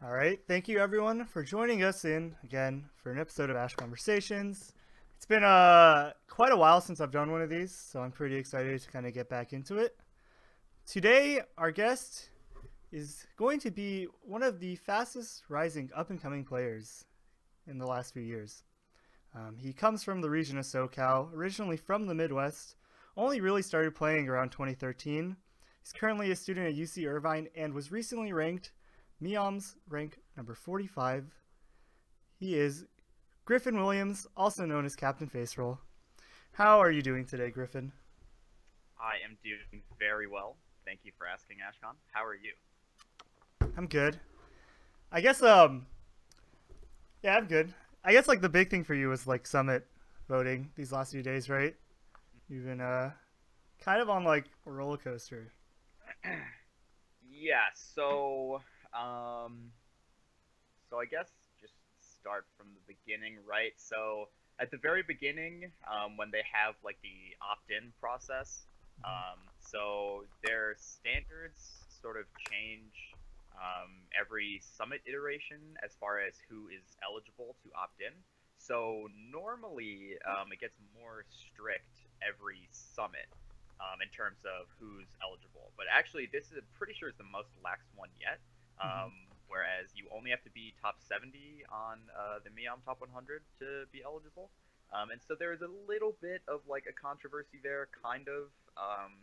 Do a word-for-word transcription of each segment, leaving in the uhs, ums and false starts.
All right. Thank you, everyone, for joining us in again for an episode of Ashkonversations. It's been uh, quite a while since I've done one of these, so I'm pretty excited to kind of get back into it. Today, our guest is going to be one of the fastest rising up and coming players in the last few years. Um, he comes from the region of SoCal, originally from the Midwest, only really started playing around twenty thirteen. He's currently a student at U C Irvine and was recently ranked Meowm's rank number forty-five. He is Griffin Williams, also known as Captain Faceroll. How are you doing today, Griffin? I am doing very well. Thank you for asking, Ashkon. How are you? I'm good. I guess, um, yeah, I'm good. I guess, like, the big thing for you was, like, Summit voting these last few days, right? You've been, uh, kind of on, like, a roller coaster. Yeah, so, um, so I guess just start from the beginning, right? So, at the very beginning, um, when they have, like, the opt-in process, um, so their standards sort of change um, every summit iteration as far as who is eligible to opt in. So normally um, it gets more strict every summit um, in terms of who's eligible. But actually, this is pretty sure is the most lax one yet. Mm-hmm. Um, whereas you only have to be top seventy on uh, the Meowm Top one hundred to be eligible. Um, and so there is a little bit of like a controversy there, kind of. Um,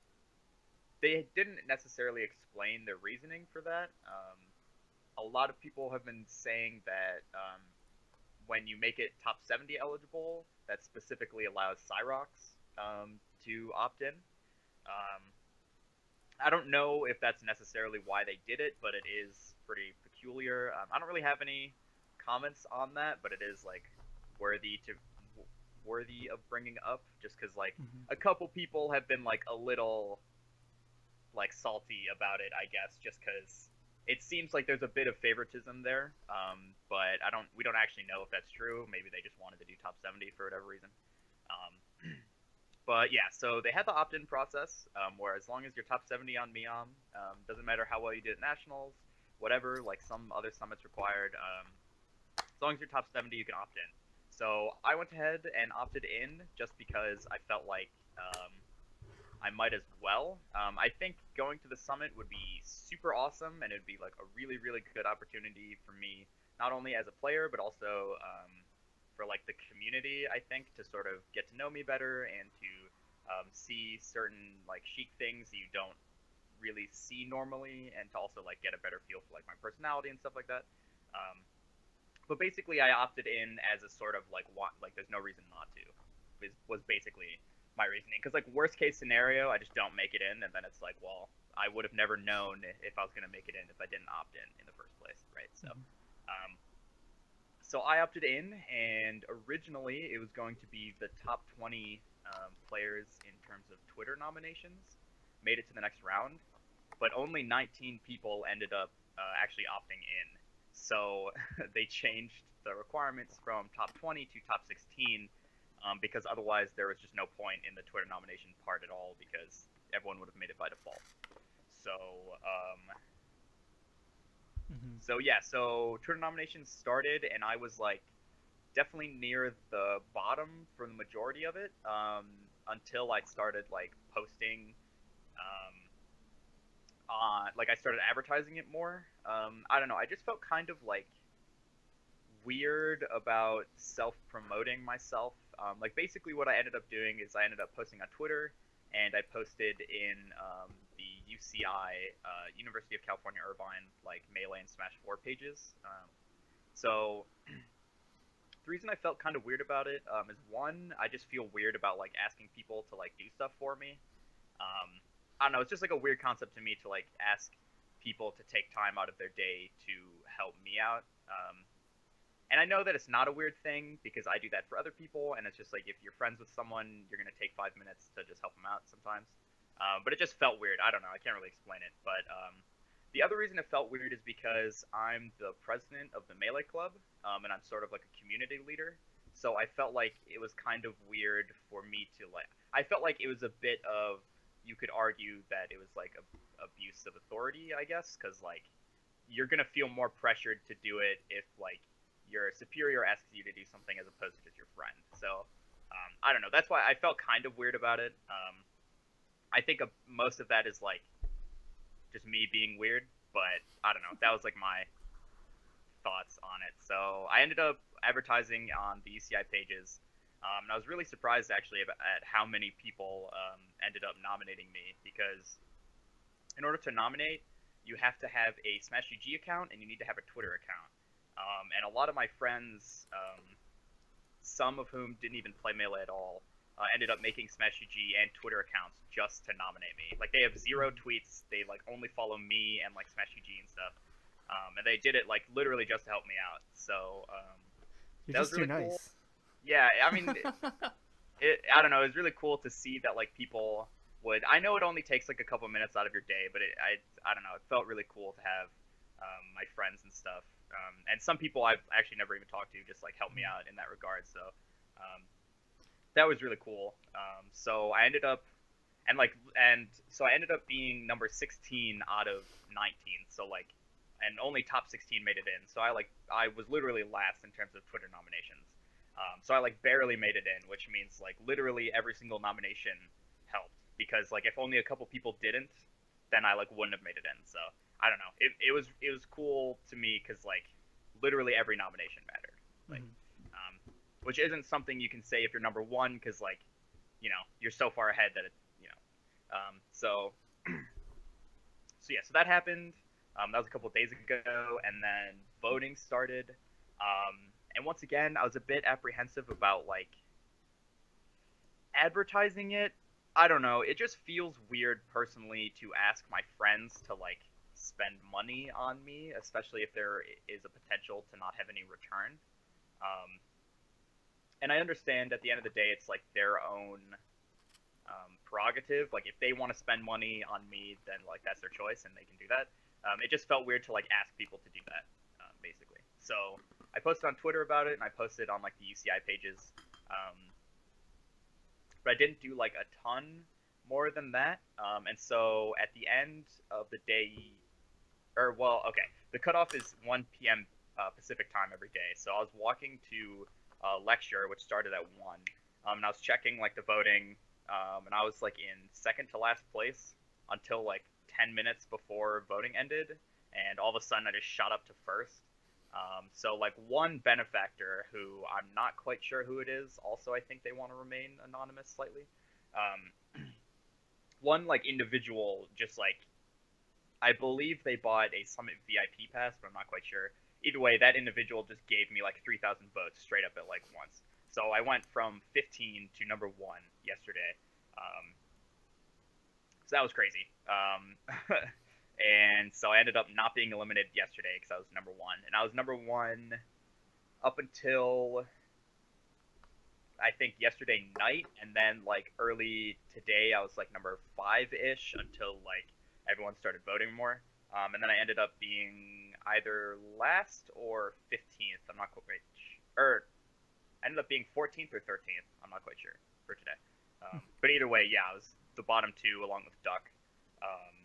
they didn't necessarily explain the reasoning for that. Um, a lot of people have been saying that um, when you make it top seventy eligible, that specifically allows Cyrox um, to opt in. Um, I don't know if that's necessarily why they did it, but it is pretty peculiar. Um, I don't really have any comments on that, but it is like worthy to worthy of bringing up, just because like Mm-hmm. a couple people have been like a little like salty about it, I guess, just because it seems like there's a bit of favoritism there. Um, but I don't, we don't actually know if that's true. Maybe they just wanted to do top seventy for whatever reason. Um, but yeah, so they had the opt-in process, um, where as long as you're top seventy on Meowm, um, doesn't matter how well you did at nationals, whatever, like some other summits required. Um, as long as you're top seventy, you can opt in. So I went ahead and opted in just because I felt like um, I might as well. Um, I think going to the summit would be super awesome, and it'd be like a really, really good opportunity for me, not only as a player, but also um, for like the community. I think to sort of get to know me better and to um, see certain like chic things you don't really see normally, and to also like get a better feel for like my personality and stuff like that. Um, but basically, I opted in as a sort of like want like there's no reason not to. Was was basically my reasoning, because like worst case scenario, I just don't make it in, and then it's like, well, I would have never known if I was gonna make it in if I didn't opt in in the first place, right? So, Mm-hmm. um, so I opted in, and originally it was going to be the top twenty um, players in terms of Twitter nominations made it to the next round, but only nineteen people ended up uh, actually opting in. So they changed the requirements from top twenty to top sixteen, um, because otherwise there was just no point in the Twitter nomination part at all, because everyone would have made it by default. So, um, Mm-hmm. so yeah, so Twitter nominations started, and I was like definitely near the bottom for the majority of it, um, until I started like posting, um, on like I started advertising it more. Um, I don't know. I just felt kind of like weird about self promoting myself. Um, like basically, what I ended up doing is I ended up posting on Twitter, and I posted in um, the U C I, uh, University of California Irvine, like Melee and Smash Four pages. Um, so the reason I felt kind of weird about it um, is one, I just feel weird about like asking people to like do stuff for me. Um, I don't know. It's just like a weird concept to me to like ask people to take time out of their day to help me out. Um, and I know that it's not a weird thing because I do that for other people, and it's just like if you're friends with someone, you're gonna take five minutes to just help them out sometimes. Um, but it just felt weird. I don't know. I can't really explain it. But um, the other reason it felt weird is because I'm the president of the Melee Club, um, and I'm sort of like a community leader. So I felt like it was kind of weird for me to like. I felt like it was a bit of, you could argue that it was like a, abuse of authority, I guess, because like you're gonna feel more pressured to do it if like your superior asks you to do something as opposed to just your friend. So um, I don't know. That's why I felt kind of weird about it. Um, I think a, most of that is like just me being weird, but I don't know. That was like my thoughts on it. So I ended up advertising on the U C I pages. Um, and I was really surprised actually at how many people um, ended up nominating me, because in order to nominate, you have to have a Smash U G account and you need to have a Twitter account. Um, and a lot of my friends, um, some of whom didn't even play Melee at all, uh, ended up making Smash U G and Twitter accounts just to nominate me. Like they have zero tweets. They like only follow me and like Smash U G and stuff. Um, and they did it like literally just to help me out. So um, You're that was just really too cool. nice. Yeah, I mean, it, it, I don't know. It was really cool to see that like people would. I know it only takes like a couple minutes out of your day, but it, I, I don't know. It felt really cool to have um, my friends and stuff, um, and some people I've actually never even talked to just like help me out in that regard. So um, that was really cool. Um, so I ended up, and like, and so I ended up being number sixteen out of nineteen. So like, and only top sixteen made it in. So I like, I was literally last in terms of Twitter nominations. Um, so I like barely made it in, which means like literally every single nomination helped, because like if only a couple people didn't, then I like wouldn't have made it in. So I don't know. It, it was it was cool to me because like literally every nomination mattered. Like, mm-hmm. um, which isn't something you can say if you're number one, because like you know you're so far ahead that it you know. Um, so so yeah, so that happened. Um, that was a couple of days ago, and then voting started. Um, And once again, I was a bit apprehensive about like advertising it. I don't know. It just feels weird personally to ask my friends to like spend money on me, especially if there is a potential to not have any return. Um, and I understand at the end of the day, it's like their own um, prerogative. Like if they want to spend money on me, then like that's their choice and they can do that. Um, it just felt weird to like ask people to do that, uh, basically. So I posted on Twitter about it, and I posted on like the U C I pages, um, but I didn't do like a ton more than that. Um, and so at the end of the day, or well, okay, the cutoff is one p m Uh, Pacific time every day. So I was walking to a lecture, which started at one, um, and I was checking like the voting, um, and I was like in second to last place until like ten minutes before voting ended, and all of a sudden I just shot up to first. Um, so like one benefactor who I'm not quite sure who it is, also I think they want to remain anonymous slightly. Um, one like individual just like, I believe they bought a Summit V I P pass, but I'm not quite sure. Either way, that individual just gave me like three thousand votes straight up at like once. So I went from fifteen to number one yesterday. Um, so that was crazy. Um, And so I ended up not being eliminated yesterday because I was number one. And I was number one up until, I think, yesterday night. And then, like, early today, I was, like, number five-ish until, like, everyone started voting more. Um, and then I ended up being either last or fifteenth. I'm not quite sure. Or I ended up being fourteenth or thirteenth. I'm not quite sure for today. Um, but either way, yeah, I was the bottom two along with Duck. Um,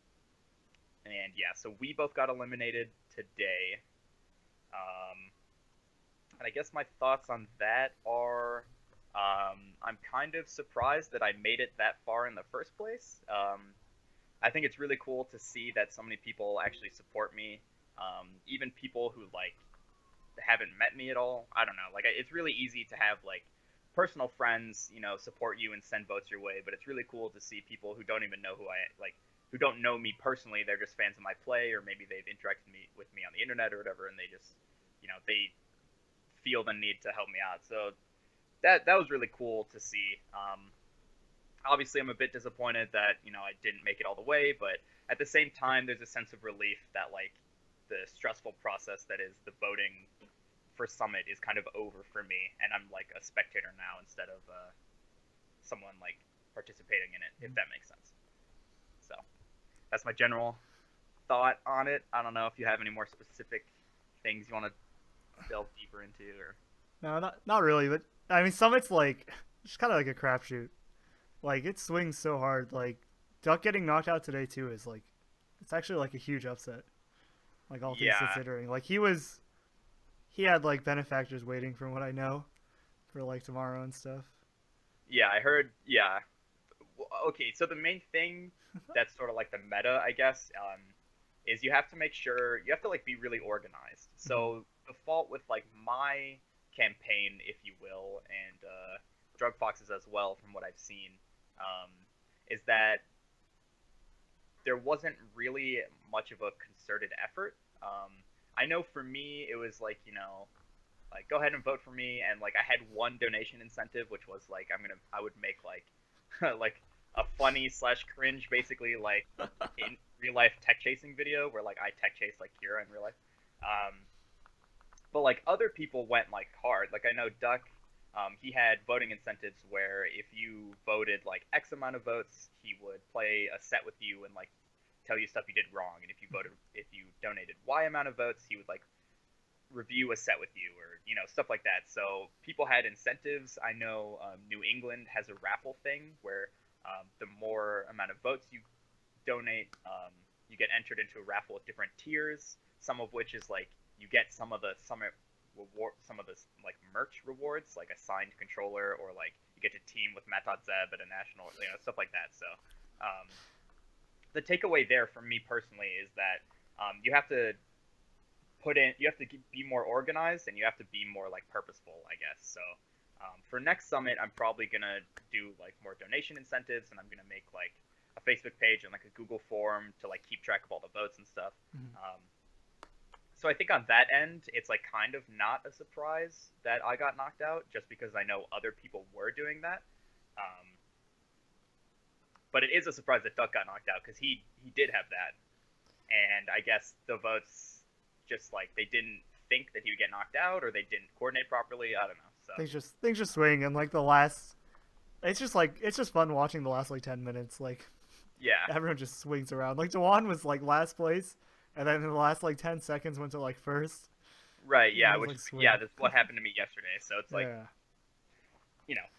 And yeah, so we both got eliminated today. Um, and I guess my thoughts on that are, um, I'm kind of surprised that I made it that far in the first place. Um, I think it's really cool to see that so many people actually support me. Um, even people who like haven't met me at all. I don't know. Like it's really easy to have like personal friends, you know, support you and send votes your way. But it's really cool to see people who don't even know who I like. Who don't know me personally, they're just fans of my play, or maybe they've interacted me, with me on the internet or whatever, and they just, you know, they feel the need to help me out. So that that was really cool to see. Um, obviously, I'm a bit disappointed that, you know, I didn't make it all the way, but at the same time, there's a sense of relief that, like, the stressful process that is the voting for Summit is kind of over for me, and I'm, like, a spectator now instead of uh, someone, like, participating in it, if that makes sense. So that's my general thought on it. I don't know if you have any more specific things you want to delve deeper into, or no, not not really. But I mean, Summit's like it's kind of like a crapshoot. Like it swings so hard. Like Duck getting knocked out today too is like it's actually like a huge upset. Like all things Yeah, considering, like he was, he had like benefactors waiting from what I know, for like tomorrow and stuff. yeah, I heard. Yeah, okay, so the main thing that's sort of like the meta, I guess, um, is you have to make sure you have to like be really organized. Hmm. So the fault with like my campaign, if you will, and uh, Drug Foxes as well, from what I've seen, um, is that there wasn't really much of a concerted effort. Um, I know for me, it was like you know like go ahead and vote for me, and like I had one donation incentive, which was like I'm gonna I would make like like a funny slash cringe, basically like in real life tech chasing video where like I tech chase like Kira in real life. Um, but like other people went like hard. Like I know Duck, um, he had voting incentives where if you voted like X amount of votes, he would play a set with you and like tell you stuff you did wrong. And if you voted, if you donated Y amount of votes, he would like review a set with you or you know stuff like that. So people had incentives. I know um, New England has a raffle thing where um, the more amount of votes you donate, um, you get entered into a raffle with different tiers. Some of which is like you get some of the summit reward, some of the like merch rewards, like a signed controller, or like you get to team with Matot Zeb at a national, you know, stuff like that. So um, the takeaway there for me personally is that um, you have to put in you have to be more organized and you have to be more like purposeful, I guess. So um, for next summit, I'm probably gonna do like more donation incentives, and I'm gonna make like a Facebook page and like a Google form to like keep track of all the votes and stuff. Hmm. um, so I think on that end it's like kind of not a surprise that I got knocked out, just because I know other people were doing that. um, but it is a surprise that Duck got knocked out, because he he did have that, and I guess the votes just like they didn't think that he would get knocked out, or they didn't coordinate properly. I don't know. So Things just things just swing, and like the last, it's just like it's just fun watching the last like ten minutes. Like yeah, everyone just swings around. Like Dewan was like last place, and then in the last like ten seconds went to like first. right, And it yeah, was which like is yeah, swing. that's what happened to me yesterday. So it's like Yeah, you know,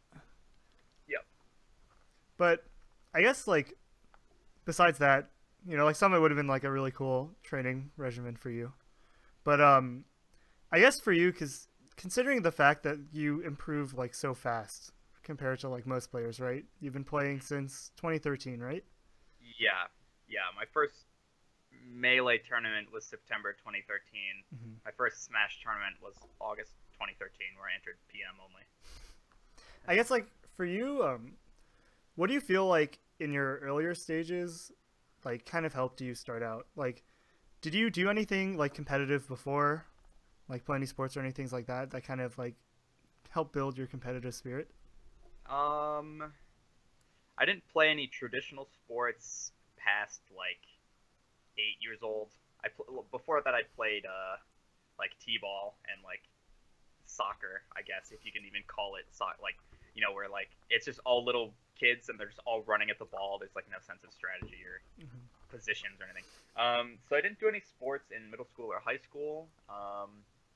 yep. but I guess like besides that, you know, like Summit would have been like a really cool training regimen for you. But um, I guess for you, because considering the fact that you improve like so fast compared to like most players, right? You've been playing since twenty thirteen, right? Yeah, yeah. My first melee tournament was September twenty thirteen. Hmm. My first Smash tournament was August twenty thirteen, where I entered P M only. I guess like for you, um, what do you feel like in your earlier stages, like kind of helped you start out? Like, did you do anything like competitive before, like play any sports or anything like that, that kind of like help build your competitive spirit? Um, I didn't play any traditional sports past like eight years old. I pl- before that I played uh like t-ball and like soccer, I guess, if you can even call it so- like you know where like it's just all little kids and they're just all running at the ball. There's like no sense of strategy or Hmm. positions or anything. Um, so I didn't do any sports in middle school or high school. Um,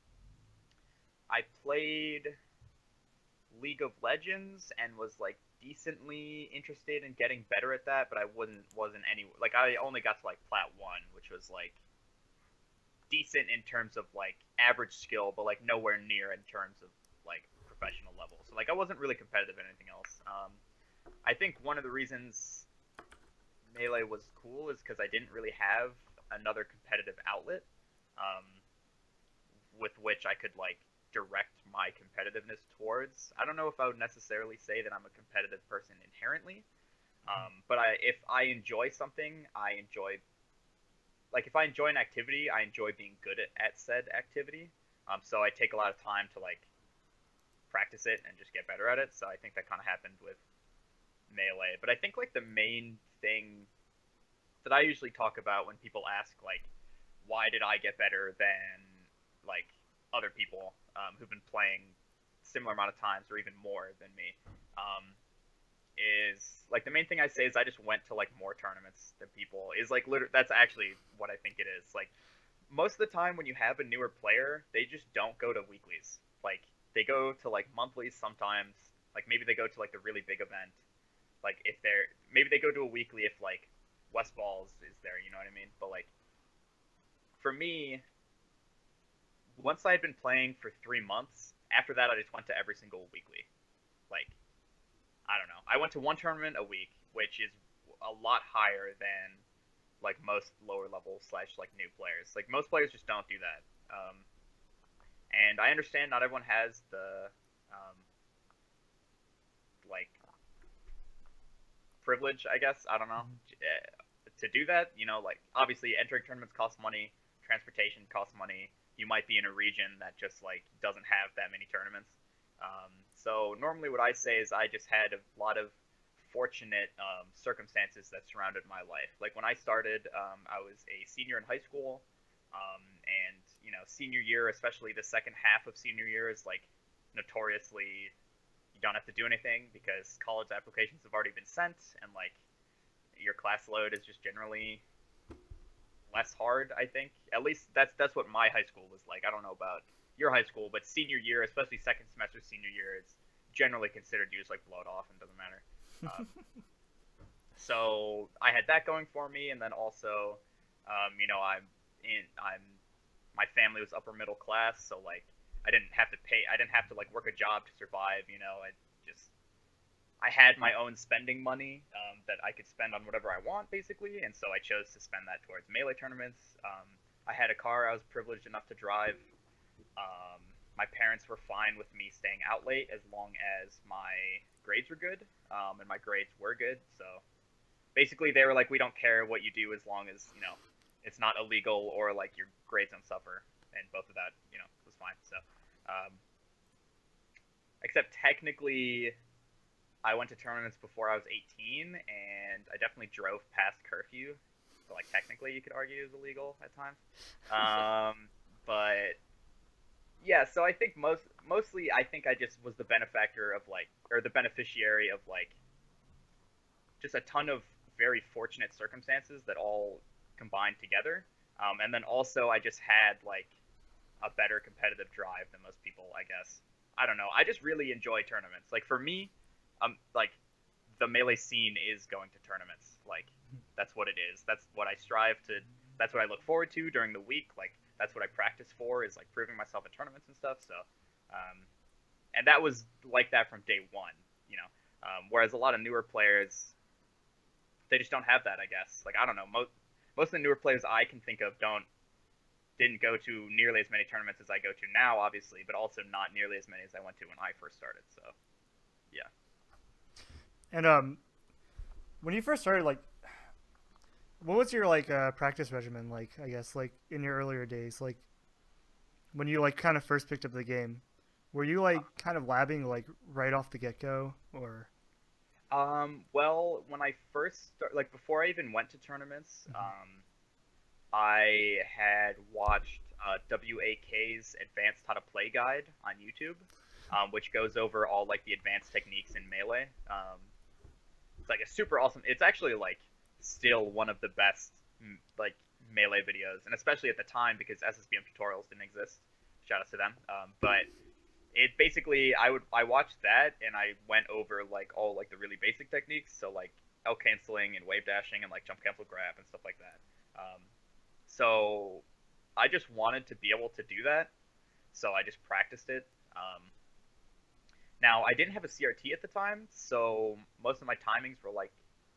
I played League of Legends and was like decently interested in getting better at that, but I wouldn't wasn't any like I only got to like plat one, which was like decent in terms of like average skill, but like nowhere near in terms of like professional level. So like I wasn't really competitive in anything else. Um, I think one of the reasons Melee was cool is because I didn't really have another competitive outlet um, with which I could like direct my competitiveness towards. I don't know if I would necessarily say that I'm a competitive person inherently, um, but I if I enjoy something, I enjoy like if I enjoy an activity, I enjoy being good at, at said activity. Um, so I take a lot of time to like practice it and just get better at it. So I think that kind of happened with Melee. But I think like the main thing that I usually talk about when people ask like why did I get better than like other people um, who've been playing similar amount of times or even more than me um, is like the main thing I say is I just went to like more tournaments than people is like literally that's actually what I think it is. Like most of the time when you have a newer player, they just don't go to weeklies. Like they go to like monthlies sometimes. Like maybe they go to like the really big event. Like if they're maybe they go to a weekly if like West Balls is there, you know what I mean? But like for me, once I had been playing for three months, after that I just went to every single weekly. Like, I don't know. I went to one tournament a week, which is a lot higher than like most lower level slash like new players. Like most players just don't do that. Um, and I understand not everyone has the um, like privilege, I guess. I don't know. To do that, you know, like obviously entering tournaments costs money, transportation costs money. You might be in a region that just like doesn't have that many tournaments. Um, so normally what I say is I just had a lot of fortunate um, circumstances that surrounded my life. Like when I started, um, I was a senior in high school, um, and you know, senior year, especially the second half of senior year, is like notoriously you don't have to do anything because college applications have already been sent, and like your class load is just generally less hard. I think at least that's that's what my high school was like. I don't know about your high school, but senior year, especially second semester senior year, is generally considered you just like blow it off and doesn't matter. Um, so I had that going for me, and then also, um, you know, I'm in I'm my family was upper middle class, so like I didn't have to pay, I didn't have to like work a job to survive. You know, I just I had my own spending money um, that I could spend on whatever I want, basically, and so I chose to spend that towards Melee tournaments. Um, I had a car I was privileged enough to drive. Um, my parents were fine with me staying out late as long as my grades were good, um, and my grades were good. So basically, they were like, "We don't care what you do as long as you know it's not illegal or like your grades don't suffer." And both of that, you know, was fine. So, um, except technically, I went to tournaments before I was eighteen, and I definitely drove past curfew. So, like, technically, you could argue it was illegal at times. Um, but yeah, so I think most mostly I think I just was the benefactor of like, or the beneficiary of like, just a ton of very fortunate circumstances that all combined together. Um, and then also I just had like a better competitive drive than most people, I guess. I don't know. I just really enjoy tournaments. Like for me, um, like the Melee scene is going to tournaments. Like that's what it is. That's what I strive to. That's what I look forward to during the week. Like that's what I practice for, is like proving myself at tournaments and stuff. So, um, and that was like that from day one, you know. Um, whereas a lot of newer players, they just don't have that, I guess. Like I don't know, most most of the newer players I can think of don't didn't go to nearly as many tournaments as I go to now, obviously, but also not nearly as many as I went to when I first started. So, yeah. And um, when you first started, like, what was your like uh, practice regimen like? I guess like in your earlier days, like when you like kind of first picked up the game, were you like kind of labbing like right off the get go, or? Um, well, when I first start, like before I even went to tournaments, Mm-hmm. um, I had watched uh, W A K's Advanced How to Play Guide on YouTube, um, which goes over all like the advanced techniques in Melee. Um, it's like a super awesome. It's actually like still one of the best like Melee videos, and especially at the time because S S B M tutorials didn't exist. Shout out to them. Um, but it basically I would I watched that and I went over like all like the really basic techniques, so like L canceling and wave dashing and like jump cancel grab and stuff like that. Um, so I just wanted to be able to do that, so I just practiced it. Um, now I didn't have a C R T at the time, so most of my timings were like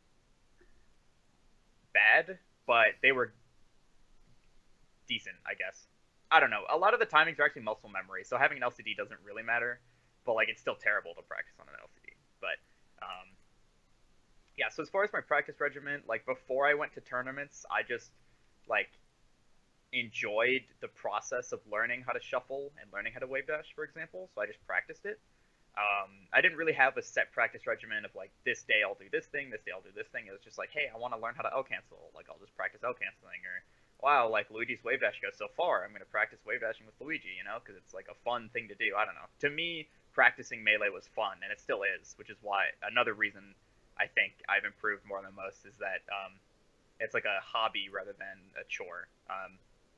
bad, but they were decent, I guess. I don't know. A lot of the timings are actually muscle memory, so having an L C D doesn't really matter, but like it's still terrible to practice on an L C D. But um, yeah, so as far as my practice regimen, like before I went to tournaments, I just like enjoyed the process of learning how to shuffle and learning how to wave dash, for example. So I just practiced it. Um, I didn't really have a set practice regimen of like this day I'll do this thing, this day I'll do this thing. It was just like, hey, I want to learn how to L cancel. Like I'll just practice L canceling, or wow, like Luigi's wave dash goes so far, I'm gonna practice wave dashing with Luigi, you know, because it's like a fun thing to do. I don't know. To me, practicing Melee was fun, and it still is, which is why another reason I think I've improved more than most is that um, it's like a hobby rather than a chore. Um,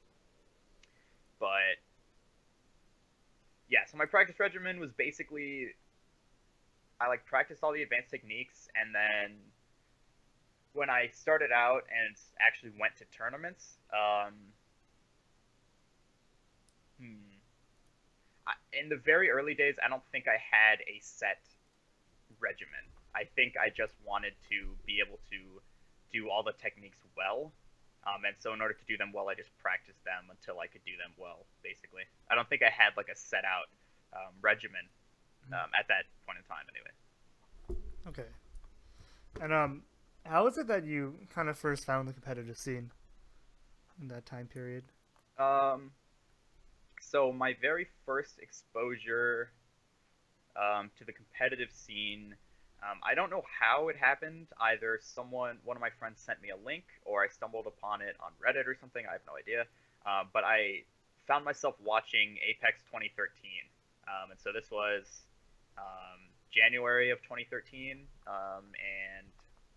but yeah, so my practice regimen was basically I like practiced all the advanced techniques, and then when I started out and actually went to tournaments, um, in the very early days, I don't think I had a set regimen. I think I just wanted to be able to do all the techniques well. Um, and so in order to do them well, I just practiced them until I could do them well, basically. I don't think I had like a set out um, regimen um, at that point in time anyway. Okay. And um, how is it that you kind of first found the competitive scene in that time period? Um, so my very first exposure um, to the competitive scene, um, I don't know how it happened. Either someone, one of my friends sent me a link, or I stumbled upon it on Reddit or something. I have no idea. Um, but I found myself watching Apex twenty thirteen. Um, and so this was um, January of twenty thirteen. Um, and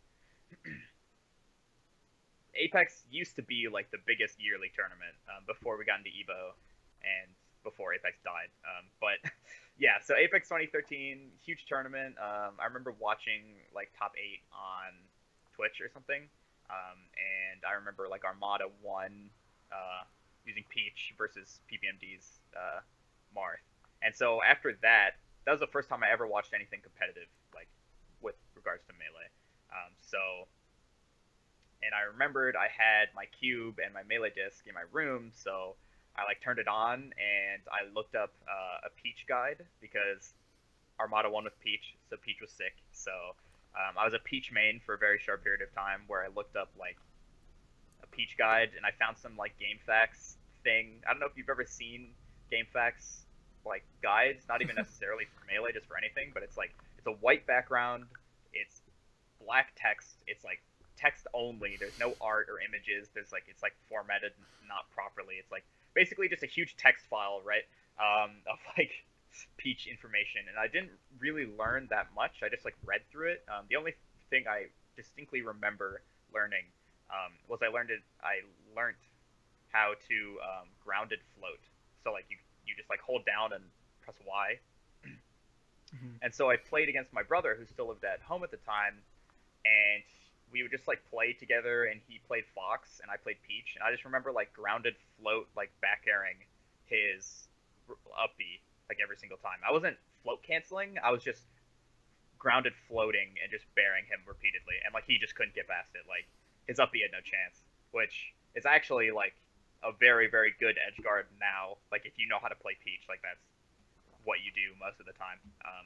Apex used to be like the biggest yearly tournament um, before we got into Evo and before Apex died. Um, but yeah, so Apex twenty thirteen, huge tournament. Um, I remember watching like top eight on Twitch or something. Um, and I remember like Armada won uh, using Peach versus P B M D's uh, Marth. And so after that, that was the first time I ever watched anything competitive, like with regards to Melee. Um, so, and I remembered I had my cube and my Melee disc in my room, so I like turned it on and I looked up uh, a Peach guide because Armada won with Peach, so Peach was sick. So um, I was a Peach main for a very short period of time where I looked up like a Peach guide and I found some like GameFAQs thing. I don't know if you've ever seen GameFAQs like guides, not even necessarily for Melee, just for anything, but it's like it's a white background, it's black text, it's like text only. There's no art or images. There's like it's like formatted not properly. It's like basically just a huge text file, right? Um, of like Peach information, and I didn't really learn that much. I just like read through it. Um, the only thing I distinctly remember learning um, was I learned it. I learned how to um, grounded float. So like you you just like hold down and press Y. Mm-hmm. And so I played against my brother who still lived at home at the time, and we would just like play together, and he played Fox and I played Peach, and I just remember like grounded float, like back airing his up B like every single time. I wasn't float canceling, I was just grounded floating and just bearing him repeatedly, and like he just couldn't get past it. Like his up B had no chance, which is actually like a very very good edge guard now. Like if you know how to play Peach, like that's what you do most of the time. Um,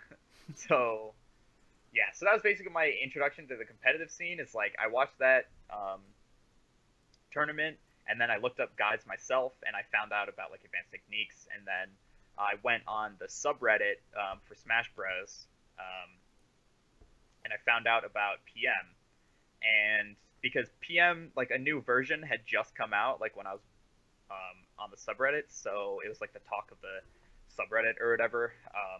so yeah, so that was basically my introduction to the competitive scene. Is like I watched that um, tournament, and then I looked up guides myself, and I found out about like advanced techniques, and then I went on the subreddit um, for Smash Bros. Um, and I found out about P M, and because P M, like a new version had just come out, like when I was um, on the subreddit, so it was like the talk of the subreddit or whatever. Um,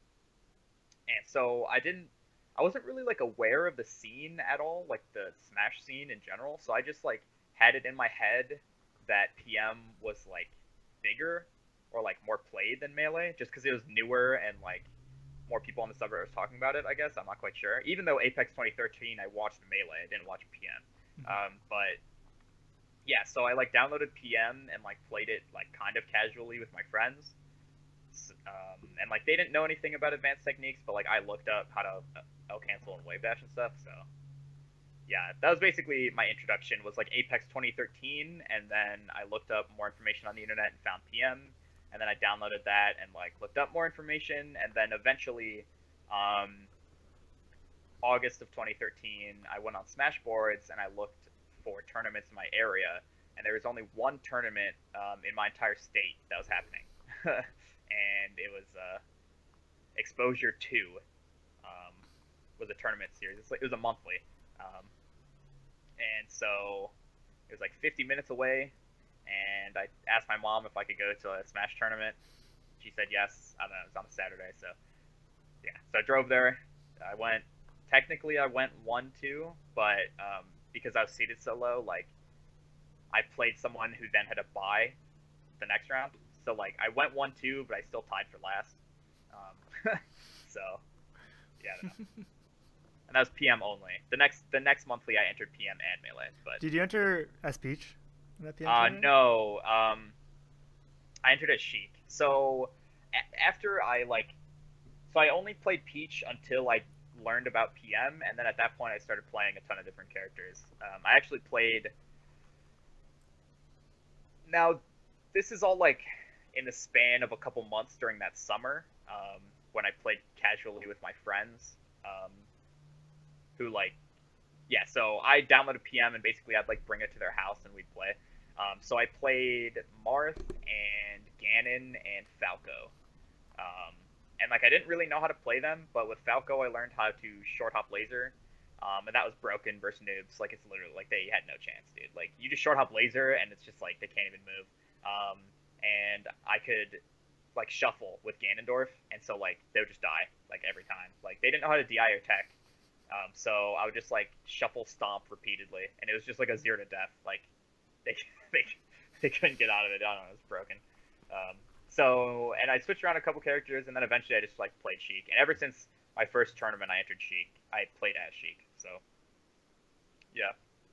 and so I didn't. I wasn't really like aware of the scene at all, like the Smash scene in general. So I just like had it in my head that P M was like bigger or like more played than Melee, just because it was newer and like more people on the subreddit was talking about it. I guess I'm not quite sure. Even though Apex twenty thirteen, I watched Melee, I didn't watch P M. Mm-hmm. Um, but yeah, so I like downloaded P M and like played it like kind of casually with my friends. Um, and like they didn't know anything about advanced techniques, but like I looked up how to L cancel and wave dash and stuff. So yeah, that was basically my introduction. Was like Apex twenty thirteen, and then I looked up more information on the internet and found P M, and then I downloaded that and like looked up more information, and then eventually, um, August of twenty thirteen, I went on Smashboards and I looked for tournaments in my area, and there was only one tournament um, in my entire state that was happening. And it was uh, Exposure two um, was a tournament series. It's like, it was a monthly. Um, and so it was like fifty minutes away, and I asked my mom if I could go to a Smash tournament. She said yes. I don't know, it was on a Saturday, so yeah. So I drove there. I went, technically I went one two, but um, because I was seated so low, like I played someone who then had to bye the next round. So like I went one two, but I still tied for last. Um, so yeah, I don't know. And that was P M only. The next the next monthly I entered P M and Melee. But did you enter as Peach in that P M uh, tournament? no, um, I entered as Sheik. So a- after I like, so I only played Peach until I learned about P M, and then at that point I started playing a ton of different characters. Um, I actually played. Now, this is all like in the span of a couple months during that summer, um, when I played casually with my friends, um, who like, yeah. So I downloaded P M and basically I'd like bring it to their house and we'd play. Um, so I played Marth and Ganon and Falco. Um, and like I didn't really know how to play them, but with Falco I learned how to short hop laser, um, and that was broken versus noobs. Like it's literally like they had no chance, dude. Like you just short hop laser and it's just like they can't even move. Um, and I could like shuffle with Ganondorf, and so like they would just die like every time. Like they didn't know how to D I or tech, um, so I would just like shuffle stomp repeatedly, and it was just like a zero to death. Like they they they couldn't get out of it. I don't know, it was broken. Um, so and I switched around a couple characters, and then eventually I just like played Sheik. And ever since my first tournament, I entered Sheik. I played as Sheik. So yeah.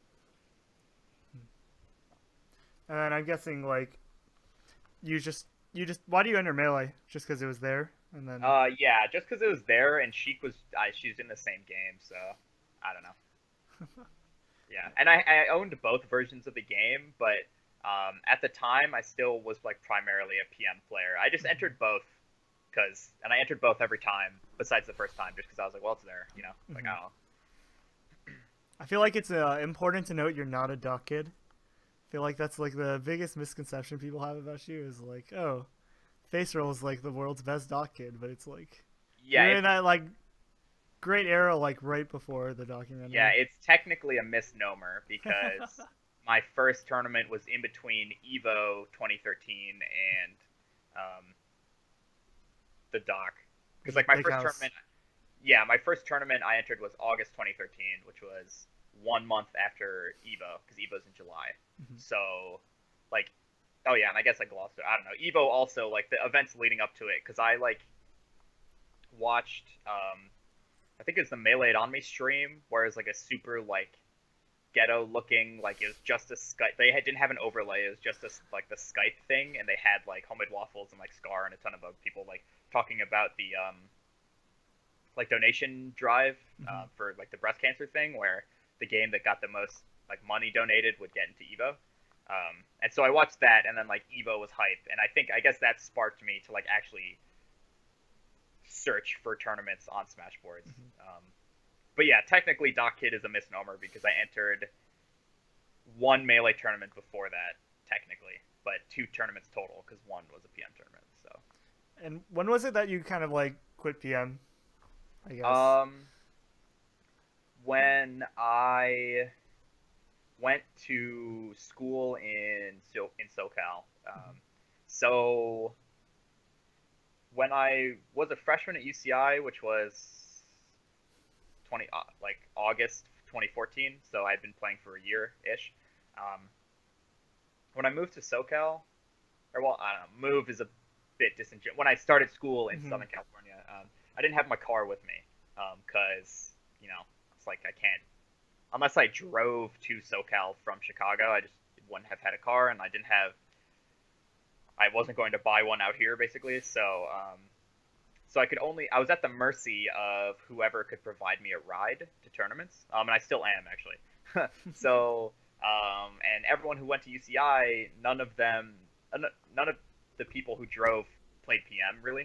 And then I'm guessing like you just you just why do you enter melee? Just because it was there, and then Uh, yeah, just because it was there and Sheik was, I, she's in the same game, so I don't know. Yeah, and I, I owned both versions of the game, but um, at the time I still was like primarily a P M player. I just entered both because, and I entered both every time besides the first time, just because I was like, well, it's there, you know, like Mhm. I don't know. I feel like it's uh, important to note you're not a doc kid. I feel like that's like the biggest misconception people have about you is like, oh, Faceroll is like the world's best doc kid, but it's like Yeah, you're in it's that like great era like right before the yeah, documentary. it's technically a misnomer because my first tournament was in between Evo twenty thirteen and um, the doc, because like my Big first house. tournament, yeah, my first tournament I entered was August twenty thirteen, which was one month after Evo, because Evo's in July. Mhm. So, like, oh yeah, and I guess I glossed it. I don't know. Evo also like the events leading up to it, because I like watched, um, I think it's the Melee on Me stream, where it's like a super like ghetto looking, like it was just a Skype. They had, didn't have an overlay. It was just a, like the Skype thing, and they had like homemade waffles and like Scar and a ton of other people like talking about the um like donation drive, Mhm. uh, for like the breast cancer thing, where the game that got the most like money donated would get into Evo. Um, and so I watched that, and then like Evo was hype, and I think I guess that sparked me to like actually search for tournaments on Smashboards. Mhm. Um, but yeah, technically Doc Kid is a misnomer because I entered one melee tournament before that, technically, but two tournaments total because one was a P M tournament. And when was it that you kind of like quit P M? I So, guess. um, when I went to school in so in SoCal, um, so when I was a freshman at U C I, which was twenty uh, like August twenty fourteen, so I'd been playing for a year ish. Um, when I moved to SoCal, or well, I don't know, move is a bit disingenuous. When I started school in Mm-hmm. Southern California, um, I didn't have my car with me because um, you know it's like I can't unless I drove to SoCal from Chicago. I just wouldn't have had a car, and I didn't have. I wasn't going to buy one out here, basically. So, um, so I could only. I was at the mercy of whoever could provide me a ride to tournaments, um, and I still am actually. so, um, and everyone who went to U C I, none of them, none of the people who drove played P M really.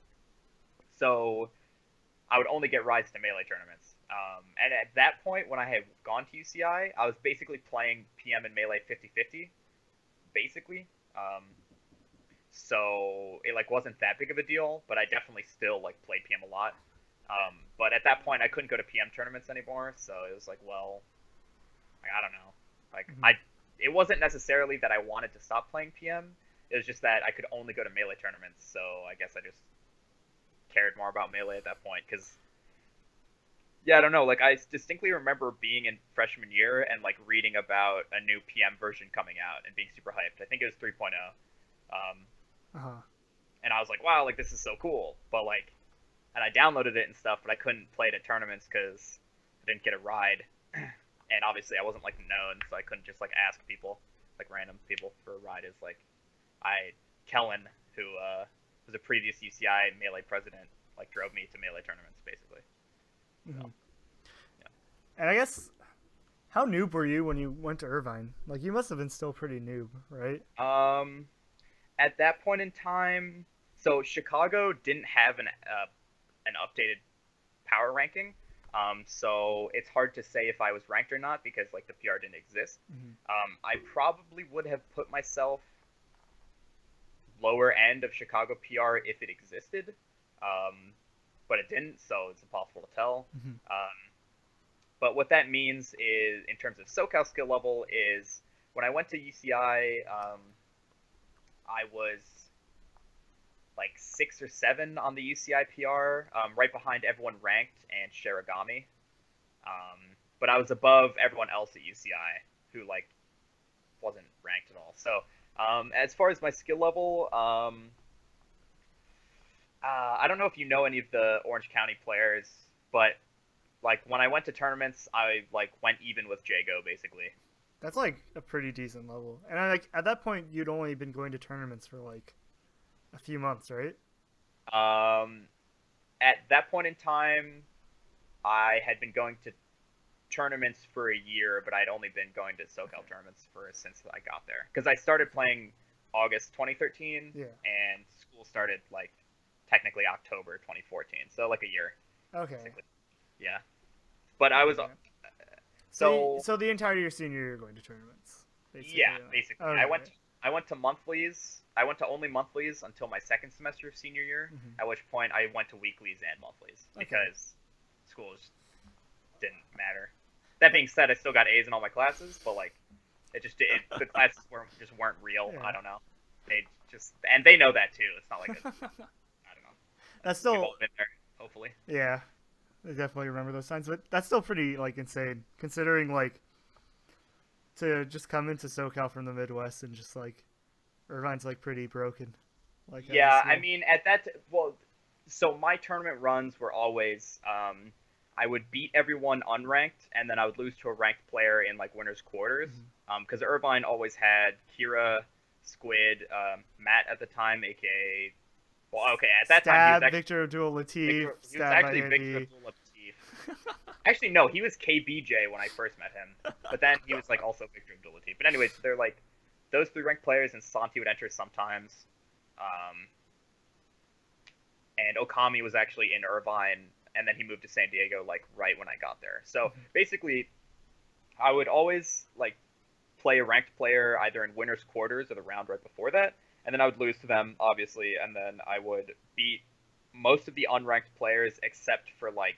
So I would only get rides to melee tournaments. Um, and at that point, when I had gone to U C I, I was basically playing P M and melee fifty-fifty, basically. Um, so it like wasn't that big of a deal, but I definitely still like played P M a lot. Um, but at that point, I couldn't go to P M tournaments anymore, so it was like, well, like, I don't know. Like Mm-hmm. I, it wasn't necessarily that I wanted to stop playing P M. It was just that I could only go to melee tournaments, so I guess I just cared more about melee at that point because yeah, I don't know. Like I distinctly remember being in freshman year and like reading about a new P M version coming out and being super hyped. I think it was 3.0. Um, Uh-huh. and I was like, wow, like this is so cool. But like, and I downloaded it and stuff, but I couldn't play it at tournaments because I didn't get a ride. And obviously I wasn't like known, so I couldn't just like ask people, like random people for a ride. Is like I Kellen, who uh, was a previous U C I Melee president, like drove me to Melee tournaments basically. Mm-hmm. So, yeah. And I guess, how noob were you when you went to Irvine? Like, you must have been still pretty noob, right? Um, at that point in time, so Chicago didn't have an uh, an updated power ranking. Um, so it's hard to say if I was ranked or not because like the P R didn't exist. Mm-hmm. Um, I probably would have put myself lower end of Chicago P R if it existed, um, but it didn't, so it's impossible to tell. Mm-hmm. Um, but what that means is, in terms of SoCal skill level, is when I went to U C I, um, I was like six or seven on the U C I P R, um, right behind everyone ranked and Shiragami. Um, but I was above everyone else at U C I who like wasn't ranked at all. So um, as far as my skill level, um, uh, I don't know if you know any of the Orange County players, but like when I went to tournaments, I like went even with Jago basically. That's like a pretty decent level. And I, like at that point, you'd only been going to tournaments for like a few months, right? Um, at that point in time, I had been going to tournaments for a year, but I'd only been going to SoCal tournaments for since I got there. Because I started playing August twenty thirteen, yeah. and school started like technically October twenty fourteen, so like a year. Okay. Basically. Yeah, but I was okay. so so so the entire year senior year going to tournaments. Basically, yeah, basically. Okay. I went to, I went to monthlies. I went to only monthlies until my second semester of senior year. Mm-hmm. At which point I went to weeklies and monthlies because okay. schools didn't matter. That being said, I still got A's in all my classes, but like, it just it, the classes weren't just weren't real. Yeah. I don't know. They just and they know that too. It's not like a, I don't know. That's still We've all been there, hopefully. Yeah, I definitely remember those times, but that's still pretty like insane considering like to just come into SoCal from the Midwest and just like Irvine's like pretty broken. Like yeah, I mean at that t- well, so my tournament runs were always. Um, I would beat everyone unranked, and then I would lose to a ranked player in like winners quarters. Because mm-hmm. um, Irvine always had Kira, Squid, um, Matt at the time, aka well, okay, at that Stab, time he was actually Victor Abdul Latif. Victor, he was actually Victor Abdul Latif. Actually, no, he was K B J when I first met him, but then he was like also Victor Abdul Latif. But anyways, they're like those three ranked players, and Santi would enter sometimes. Um, and Okami was actually in Irvine. And then he moved to San Diego, like, right when I got there. So, mm-hmm. basically, I would always, like, play a ranked player either in winner's quarters or the round right before that. And then I would lose to them, obviously. And then I would beat most of the unranked players except for, like,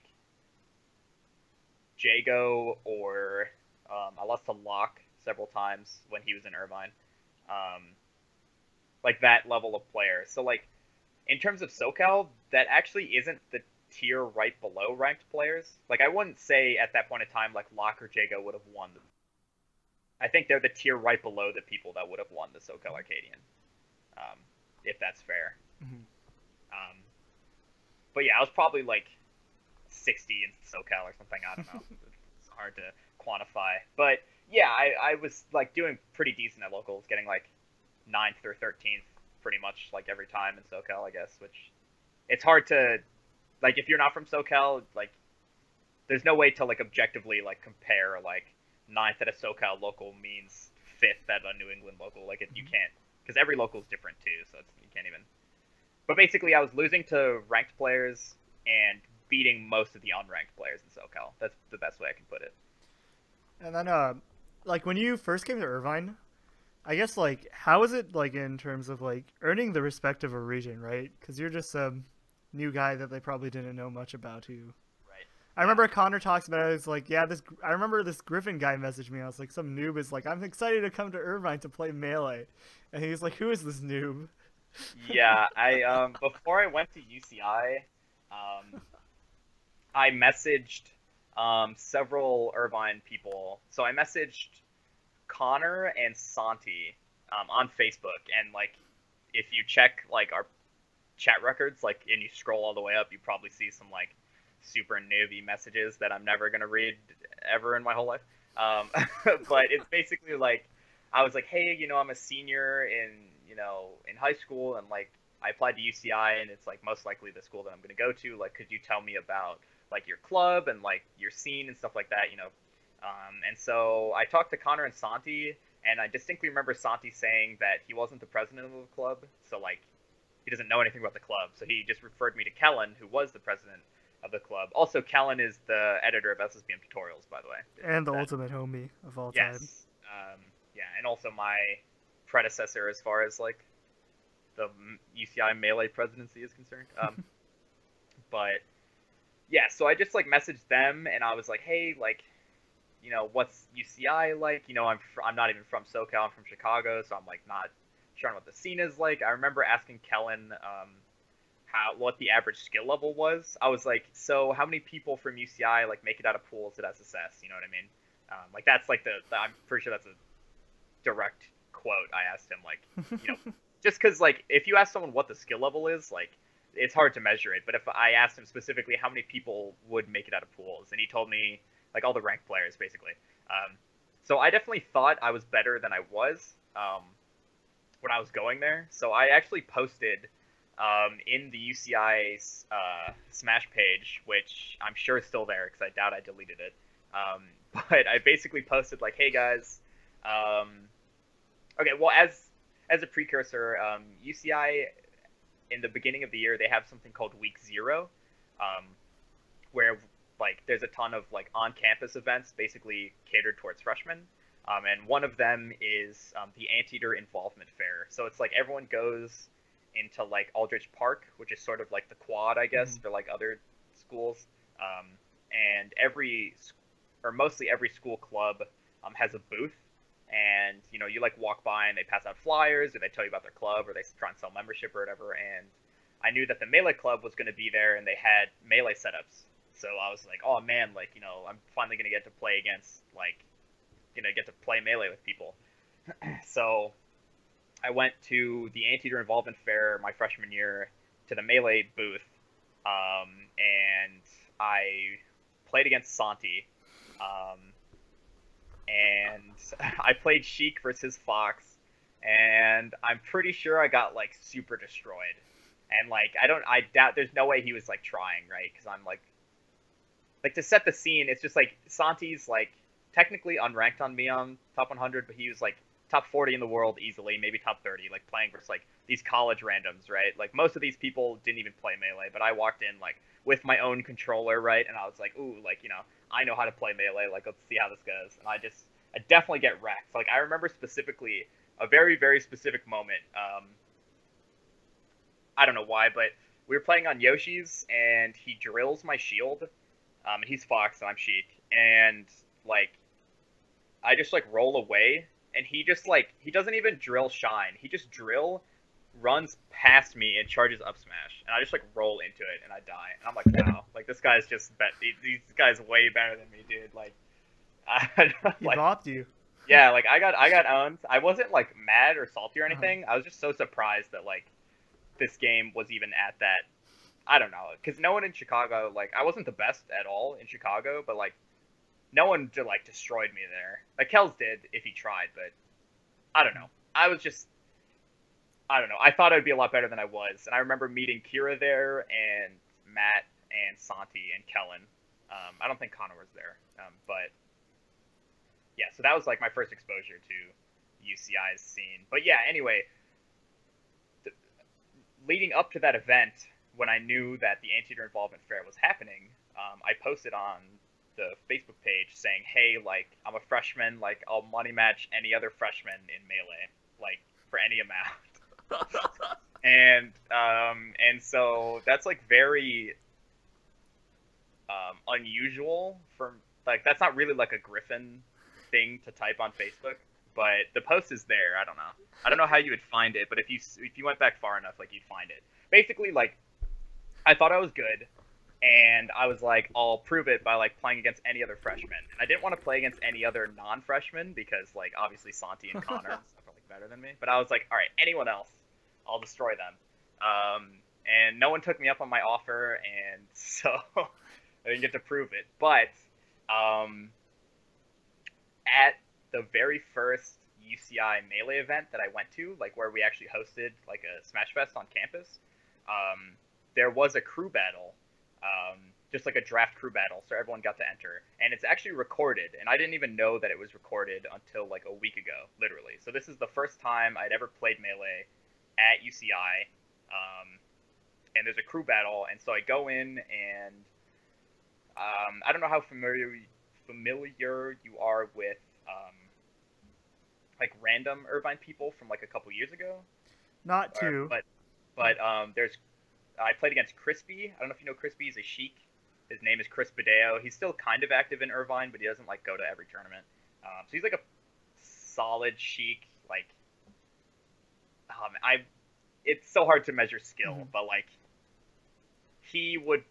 Jago or um, I lost to Locke several times when he was in Irvine. Um, like, that level of player. So, like, in terms of SoCal, that actually isn't the tier right below ranked players. Like, I wouldn't say at that point in time, like, Locke or Jago would have won. I think they're the tier right below the people that would have won the SoCal Arcadian, um, if that's fair. Mm-hmm. Um, but yeah, I was probably, like, sixty in SoCal or something. I don't know. It's hard to quantify. But, yeah, I, I was, like, doing pretty decent at locals, getting, like, ninth or thirteenth pretty much, like, every time in SoCal, I guess, which it's hard to... Like, if you're not from SoCal, like, there's no way to, like, objectively, like, compare, like, ninth at a SoCal local means fifth at a New England local. Like, it, you can't, because every local is different, too, so it's, you can't even. But basically, I was losing to ranked players and beating most of the unranked players in SoCal. That's the best way I can put it. And then, uh, like, when you first came to Irvine, I guess, like, how is it, like, in terms of, like, earning the respect of a region, right? Because you're just, um... new guy that they probably didn't know much about who right I remember Connor talks about it. It's like, yeah, this I remember this Griffin guy messaged me. I was like, some noob is like, I'm excited to come to Irvine to play Melee, and he's like, who is this noob? Yeah, I um before I went to U C I, um I messaged um several Irvine people. So I messaged Connor and Santi um on Facebook, and like if you check like our chat records, like, and you scroll all the way up, you probably see some like super newbie messages that I'm never gonna read ever in my whole life. Um, but it's basically like I was like, hey, you know, I'm a senior in you know in high school, and like I applied to U C I, and it's like most likely the school that I'm going to go to. Like, could you tell me about like your club and like your scene and stuff like that, you know? Um, and so I talked to Connor and Santi, and I distinctly remember Santi saying that he wasn't the president of the club, so like he doesn't know anything about the club. So he just referred me to Kellen, who was the president of the club. Also, Kellen is the editor of S S B M Tutorials, by the way. And the That, ultimate homie of all time. yes. Um, yeah, and also my predecessor as far as like the U C I Melee presidency is concerned. Um, but yeah, so I just like messaged them, and I was like, hey, like, you know, what's U C I like? You know, I'm fr- I'm not even from SoCal. I'm from Chicago, so I'm like not sure on what the scene is like. I remember asking Kellen um, how what the average skill level was. I was like, so how many people from U C I like make it out of pools at S S S? You know what I mean? Um, like that's like the, the I'm pretty sure that's a direct quote I asked him. Like, you know, just because like if you ask someone what the skill level is, like it's hard to measure it. But if I asked him specifically how many people would make it out of pools, and he told me like all the ranked players basically. Um, so I definitely thought I was better than I was um, when I was going there. So I actually posted um, in the U C I's uh, Smash page, which I'm sure is still there because I doubt I deleted it. Um, but I basically posted like, "Hey guys, um, okay, well as as a precursor, um, U C I in the beginning of the year they have something called Week Zero, um, where like there's a ton of like on-campus events basically catered towards freshmen, um, and one of them is um, the Anteater Involvement Fair. So it's like everyone goes into like Aldrich Park, which is sort of like the quad, I guess, mm-hmm. for like other schools, um, and every or mostly every school club um, has a booth, and you know you like walk by and they pass out flyers or they tell you about their club or they try and sell membership or whatever. And I knew that the Melee Club was going to be there and they had Melee setups. So I was like, oh man, like, you know, I'm finally going to get to play against, like, you know, get to play Melee with people. So I went to the Anteater Involvement Fair my freshman year to the Melee booth, um, and I played against Santi. Um, and I played Sheik versus Fox, and I'm pretty sure I got, like, super destroyed. And, like, I don't, I doubt, there's no way he was, like, trying, right? Because I'm, like, Like, to set the scene, it's just, like, Santi's, like, technically unranked on me on top one hundred, but he was, like, top forty in the world easily, maybe top thirty, like, playing versus, like, these college randoms, right? Like, most of these people didn't even play Melee, but I walked in, like, with my own controller, right? And I was like, ooh, like, you know, I know how to play Melee, like, let's see how this goes. And I just, I definitely get wrecked. Like, I remember specifically a very, very specific moment. Um, I don't know why, but we were playing on Yoshi's, and he drills my shield. Um, and he's Fox, and I'm Sheik, and, like, I just, like, roll away, and he just, like, he doesn't even drill Shine. He just drill, runs past me, and charges up smash, and I just, like, roll into it, and I die. And I'm like, wow, like, this guy's just, bet this guy's way better than me, dude. Like, I, he like, bopped you. Yeah, like, I got, I got owned. I wasn't, like, mad or salty or anything. Uh-huh. I was just so surprised that, like, this game was even at that. I don't know, because no one in Chicago, like, I wasn't the best at all in Chicago, but, like, no one, like, destroyed me there. Like, Kells did, if he tried, but I don't know. I was just, I don't know. I thought I'd be a lot better than I was, and I remember meeting Kira there, and Matt, and Santi, and Kellen. Um, I don't think Connor was there, um, but, yeah, so that was, like, my first exposure to U C I's scene. But, yeah, anyway, th- leading up to that event, when I knew that the Anteater Involvement Fair was happening, um, I posted on the Facebook page saying, hey, like, I'm a freshman, like, I'll money match any other freshman in Melee, like, for any amount. and, um, and so that's, like, very, um, unusual for, like, that's not really, like, a Griffin thing to type on Facebook, but the post is there. I don't know. I don't know how you would find it, but if you, if you went back far enough, like, you'd find it. Basically, like, I thought I was good, and I was like, I'll prove it by, like, playing against any other freshman. And I didn't want to play against any other non-freshmen because, like, obviously Santi and Connor are like better than me. But I was like, all right, anyone else, I'll destroy them. Um, and no one took me up on my offer, and so I didn't get to prove it. But um, at the very first U C I Melee event that I went to, like where we actually hosted like a Smash Fest on campus, um, there was a crew battle, um, just like a draft crew battle, so everyone got to enter, and it's actually recorded, and I didn't even know that it was recorded until like a week ago, literally. So this is the first time I'd ever played Melee at U C I, um, and there's a crew battle, and so I go in and um, I don't know how familiar familiar you are with um, like random Irvine people from like a couple years ago, Not or, too. but but um, there's I played against Crispy. I don't know if you know Crispy. He's a Sheik. His name is Chris Badeo. He's still kind of active in Irvine, but he doesn't like go to every tournament. Um, so he's like a solid Sheik. Like, um, I, it's so hard to measure skill, Mm-hmm. but like, he would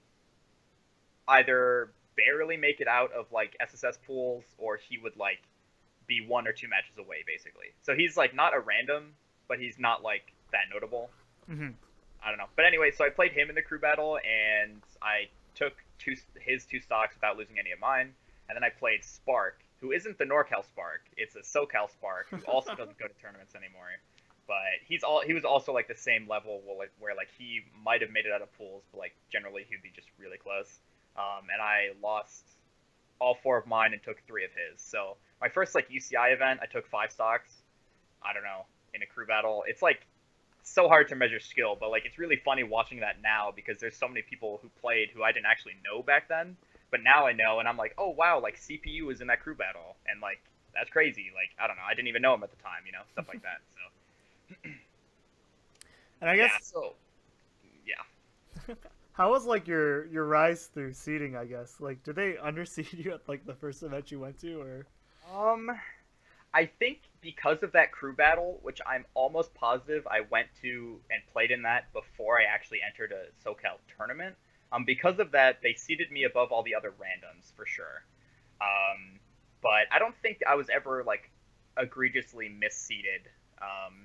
either barely make it out of like S S S pools, or he would like be one or two matches away, basically. So he's like not a random, but he's not like that notable. Mm-hmm. I don't know. But anyway, so I played him in the crew battle, and I took two his two stocks without losing any of mine. And then I played Spark, who isn't the NorCal Spark. It's a SoCal Spark, who also doesn't go to tournaments anymore. But he's all he was also like the same level where like, where, like he might have made it out of pools, but like generally he'd be just really close. Um, and I lost all four of mine and took three of his. So my first like U C I event, I took five stocks. I don't know, in a crew battle. It's like so hard to measure skill, but like it's really funny watching that now because there's so many people who played who I didn't actually know back then, but now I know, and I'm like, oh wow, like C P U was in that crew battle, and like that's crazy. Like I don't know, I didn't even know him at the time, you know, stuff like that. So And I yeah, guess so yeah. how was like your your rise through seeding? I guess like did they underseed you at like the first event you went to, or? Um, I think because of that crew battle, which I'm almost positive I went to and played in that before I actually entered a SoCal tournament. Um, because of that, they seeded me above all the other randoms for sure. Um, but I don't think I was ever like egregiously misseeded. Um,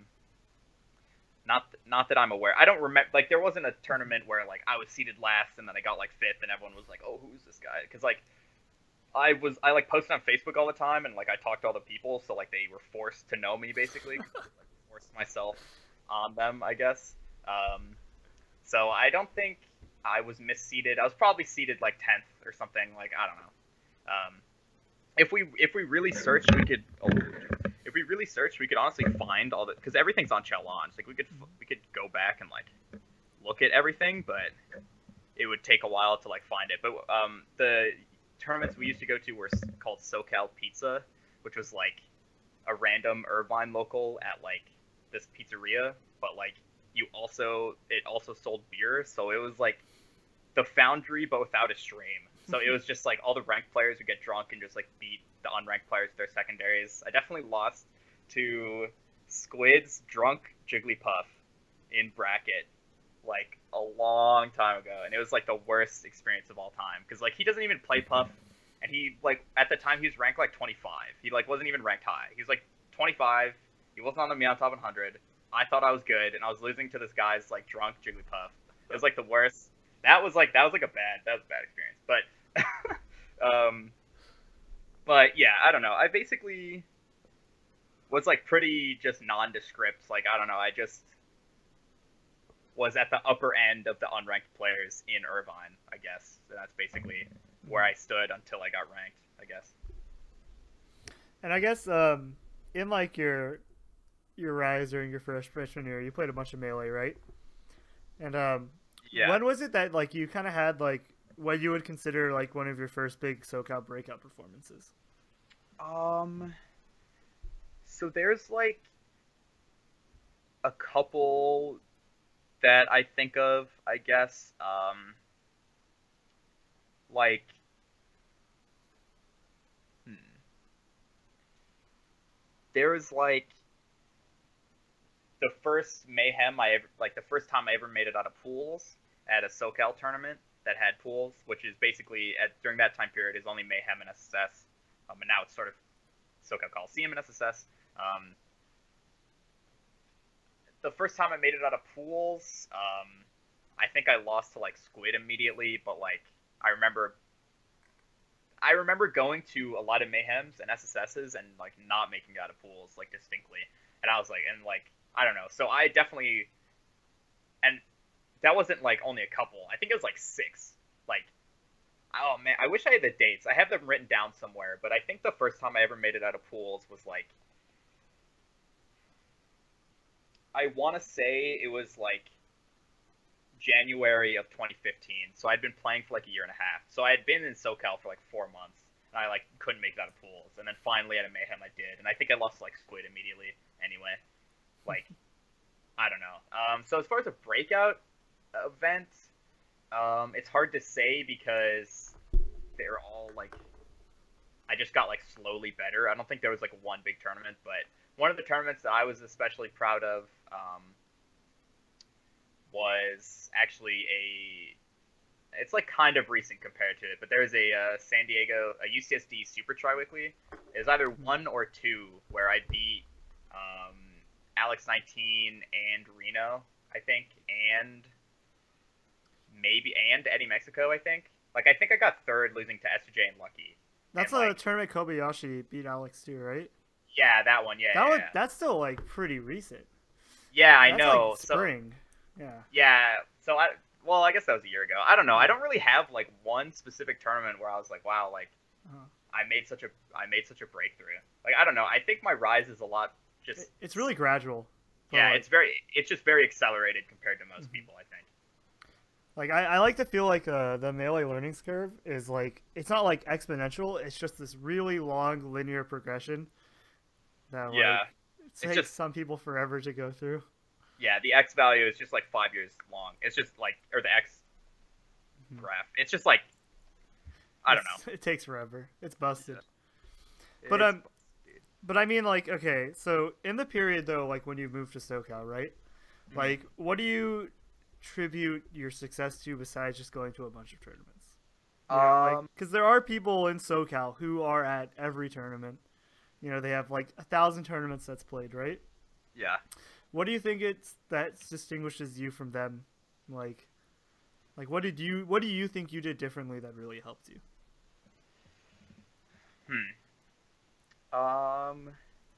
not not that I'm aware. I don't remember. Like there wasn't a tournament where like I was seeded last and then I got like fifth and everyone was like, "Oh, who's this guy?" Because like I was I like posted on Facebook all the time and like I talked to all the people, so like they were forced to know me basically. Like, forced myself on them, I guess. Um, so I don't think I was misseeded. I was probably seeded like tenth or something. Like I don't know. Um, if we if we really searched, we could. Oh, if we really searched, we could honestly find all the because everything's on Challenge. Like we could we could go back and like look at everything, but it would take a while to like find it. But um, the tournaments we used to go to were called SoCal Pizza, which was like a random Irvine local at like this pizzeria, but like you also it also sold beer, so it was like the Foundry but without a stream. So it was just like all the ranked players would get drunk and just like beat the unranked players with their secondaries. I definitely lost to Squid's drunk Jigglypuff in bracket like a long time ago, and it was like the worst experience of all time because like he doesn't even play Puff, and he like at the time he was ranked like twenty-five. He like wasn't even ranked high. He was like twenty-five. He wasn't on the Meow Top one hundred. I thought I was good, and I was losing to this guy's like drunk Jigglypuff. It was like the worst. That was like that was like a bad that was a bad experience. But um, but yeah, I don't know. I basically was like pretty just nondescript. Like I don't know. I just was at the upper end of the unranked players in Irvine, I guess. So that's basically where I stood until I got ranked, I guess. And I guess um, in like your your rise during your first freshman year, you played a bunch of Melee, right? And um, Yeah. when was it that like you kind of had like what you would consider like one of your first big SoCal breakout performances? Um. So there's like a couple that I think of, I guess. Um. Like. Hmm. There was like the first mayhem I ever like the first time I ever made it out of pools at a SoCal tournament that had pools, which is basically at during that time period is only mayhem and S S S, um, and now it's sort of SoCal Coliseum and S S S. Um, the first time I made it out of pools, um, I think I lost to like Squid immediately, but like I remember I remember going to a lot of Mayhems and S S Ss and like not making it out of pools like distinctly, and I was like, and like I don't know. So I definitely, and that wasn't like only a couple. I think it was like six. Like, oh man, I wish I had the dates. I have them written down somewhere, but I think the first time I ever made it out of pools was like, I want to say it was like January of twenty fifteen. So I'd been playing for like a year and a half. So I had been in SoCal for like four months, and I like couldn't make it out of pools. And then finally at a Mayhem I did, and I think I lost like Squid immediately. Anyway, like I don't know. Um, so as far as a breakout event, um, it's hard to say because they're all like I just got like slowly better. I don't think there was like one big tournament, but one of the tournaments that I was especially proud of. Um, was actually a it's like kind of recent compared to it, but there's a uh, San Diego a U C S D Super Tri-Weekly. It was either one or two where I beat um, Alex nineteen and Reno, I think, and maybe and Eddie Mexico, I think. Like I think I got third, losing to S J and Lucky. That's and, a like, tournament Kobayashi beat Alex too, right? Yeah, that one. Yeah, that yeah, one. yeah. That's still like pretty recent. Yeah, I that's know. Like spring. So, yeah. Yeah. So I well, I guess that was a year ago. I don't know. I don't really have like one specific tournament where I was like, wow, like uh-huh. I made such a I made such a breakthrough. Like I don't know. I think my rise is a lot just. It's really gradual. Yeah, like, it's very it's just very accelerated compared to most mm-hmm. people, I think. Like I, I like to feel like uh, the Melee learning curve is like it's not like exponential. It's just this really long linear progression that yeah, like, it takes just, some people forever to go through. Yeah, the X value is just like five years long. It's just like or the X mm-hmm. graph. It's just like I don't it's, know. It takes forever. It's busted. Yeah. But um, but I mean like okay, so in the period though, like when you moved to SoCal, right? Mm-hmm. Like what do you tribute your success to besides just going to a bunch of tournaments? You know, um, like because there are people in SoCal who are at every tournament. You know, they have like a thousand tournaments that's played, right? Yeah. What do you think it's that distinguishes you from them? Like, like what did you what do you think you did differently that really helped you? Hmm. Um.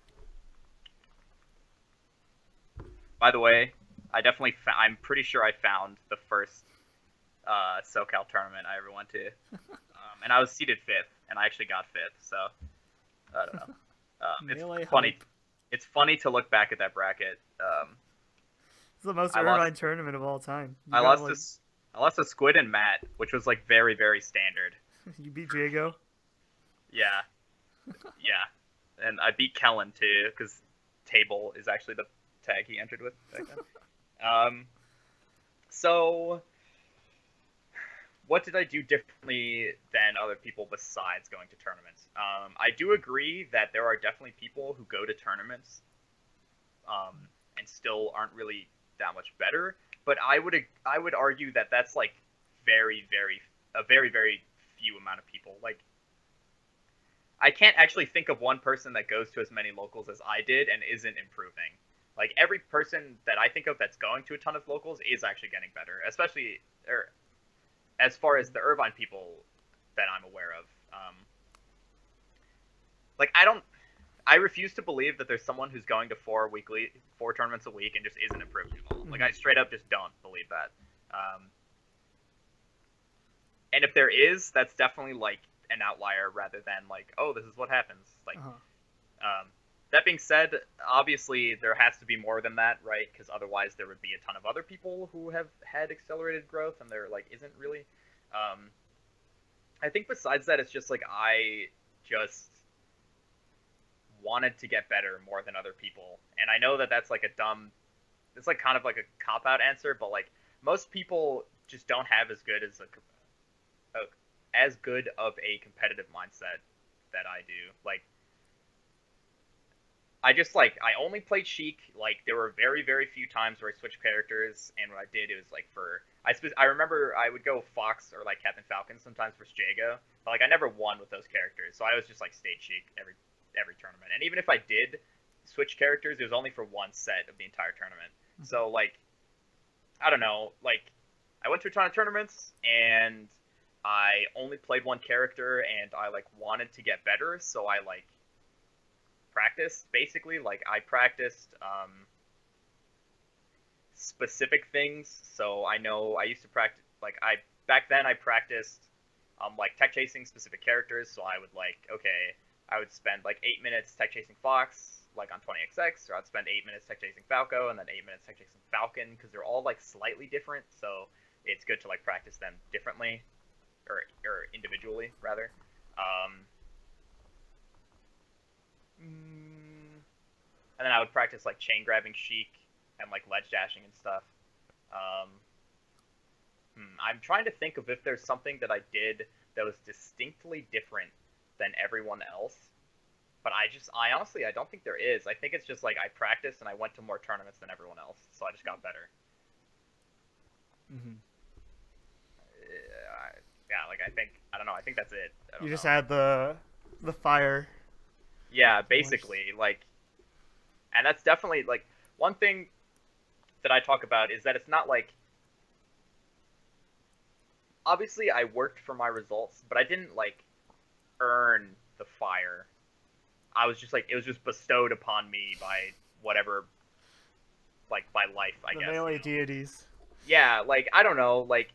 By the way, I definitely fa- I'm pretty sure I found the first uh, SoCal tournament I ever went to, um, and I was seated fifth, and I actually got fifth. So I don't know. Um, it's funny. Hype. It's funny to look back at that bracket. Um, it's the most Irvine tournament of all time. You I lost like... this. I lost to Squid and Matt, which was like very very standard. You beat Jago. Yeah, yeah, and I beat Kellen too because Table is actually the tag he entered with back then. Um, so, what did I do differently than other people besides going to tournaments? Um, I do agree that there are definitely people who go to tournaments um, and still aren't really that much better. But I would I would argue that that's like very very a very very few amount of people. Like, I can't actually think of one person that goes to as many locals as I did and isn't improving. Like, every person that I think of that's going to a ton of locals is actually getting better, especially or as far as the Irvine people that I'm aware of. Um, like, I don't, I refuse to believe that there's someone who's going to four weekly, four tournaments a week and just isn't improving at all. Like, I straight up just don't believe that. Um, and if there is, that's definitely like an outlier rather than like, oh, this is what happens. Like, uh-huh. um. That being said, obviously there has to be more than that, right? Because otherwise there would be a ton of other people who have had accelerated growth and there like isn't really. Um, I think besides that, it's just like I just wanted to get better more than other people, and I know that that's like a dumb, it's like kind of like a cop out answer, but like most people just don't have as good as a, a as good of a competitive mindset that I do, like. I just, like, I only played Sheik. Like, there were very, very few times where I switched characters, and when I did, it was, like, for... I spe- I remember I would go Fox or, like, Captain Falcon sometimes for Jago, but, like, I never won with those characters, so I was just, like, stayed Sheik every every tournament. And even if I did switch characters, it was only for one set of the entire tournament. Mm-hmm. So, like, I don't know, like, I went to a ton of tournaments, and I only played one character, and I like wanted to get better, so I like practiced basically. Like I practiced um, specific things. So I know I used to practice like I back then I practiced um, like tech chasing specific characters. So I would like okay, I would spend like eight minutes tech chasing Fox like on twenty X X, or I'd spend eight minutes tech chasing Falco, and then eight minutes tech chasing Falcon, because they're all like slightly different. So it's good to like practice them differently, or or individually rather. Um, mm, and then I would practice like chain grabbing Sheik and like ledge dashing and stuff. Um, hmm, I'm trying to think of if there's something that I did that was distinctly different than everyone else. But I just, I honestly, I don't think there is. I think it's just like I practiced and I went to more tournaments than everyone else, so I just got better. Mm-hmm. Uh, yeah, like I think, I don't know. I think that's it. I don't You just know. had the the fire. Yeah, basically, like, and that's definitely like one thing that I talk about is that it's not like, obviously I worked for my results, but I didn't like earn the fire. I was just like, it was just bestowed upon me by whatever, like by life, I The guess. melee You know? deities. Yeah, like I don't know, like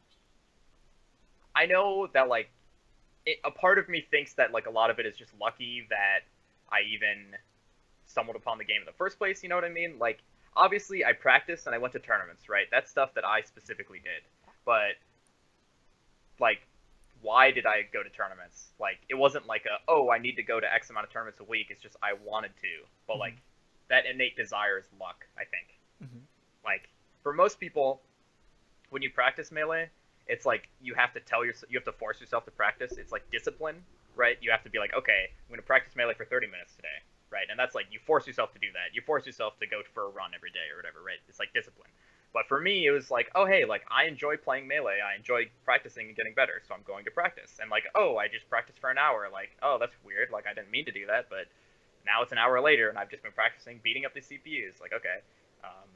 I know that like it, a part of me thinks that like a lot of it is just lucky that I even stumbled upon the game in the first place. You know what I mean? Like obviously I practiced and I went to tournaments, right? That's stuff that I specifically did, but like why did I go to tournaments? Like it wasn't like a oh I need to go to X amount of tournaments a week. It's just I wanted to. But Mm-hmm. like that innate desire is luck, I think. Mm-hmm. Like for most people, when you practice melee, it's like you have to tell yourself, you have to force yourself to practice. It's like discipline, right? You have to be like, okay, I'm going to practice melee for thirty minutes today, right? And that's like you force yourself to do that. You force yourself to go for a run every day or whatever, right? It's like discipline. But for me, it was like, oh hey, like I enjoy playing melee. I enjoy practicing and getting better, so I'm going to practice. And like, oh, I just practiced for an hour. Like, oh, that's weird. Like I didn't mean to do that, but now it's an hour later and I've just been practicing beating up the C P Us. Like, okay. Um,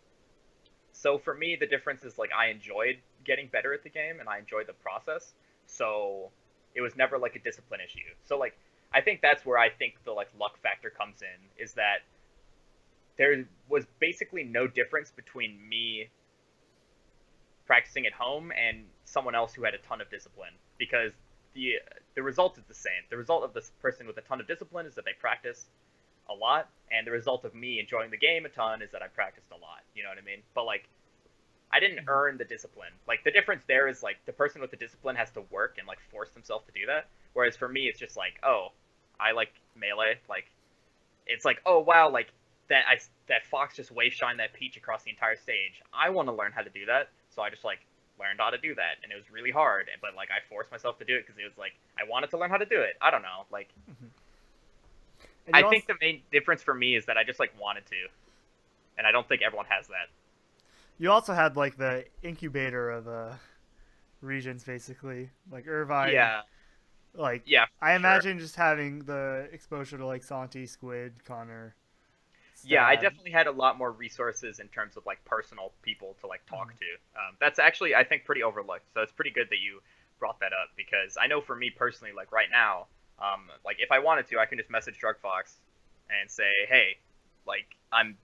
so for me, the difference is like I enjoyed getting better at the game and I enjoyed the process. So it was never like a discipline issue. So like I think that's where I think the like luck factor comes in, is that there was basically no difference between me practicing at home and someone else who had a ton of discipline, because the the result is the same. The result of this person with a ton of discipline is that they practice a lot, and the result of me enjoying the game a ton is that I practiced a lot. You know what I mean? But like I didn't Mm-hmm. earn the discipline. Like the difference there is like the person with the discipline has to work and like force themselves to do that. Whereas for me, it's just like, oh, I like melee. Like it's like, oh wow, like that I that Fox just wave shine that Peach across the entire stage. I want to learn how to do that, so I just like learned how to do that, and it was really hard. But like I forced myself to do it because it was like I wanted to learn how to do it. I don't know, like Mm-hmm. And I you also think the main difference for me is that I just like wanted to, and I don't think everyone has that. you also had like the incubator of uh regions, basically, like Irvine. Yeah, Like yeah, for I sure. imagine just having the exposure to like Santi, Squid, Connor, Yeah, I Stab. definitely had a lot more resources in terms of like personal people to like talk Mm-hmm. to. Um, that's actually I think pretty overlooked. So it's pretty good that you brought that up, because I know for me personally, like right now, um, like if I wanted to, I can just message Drug Fox and say, hey, like I'm.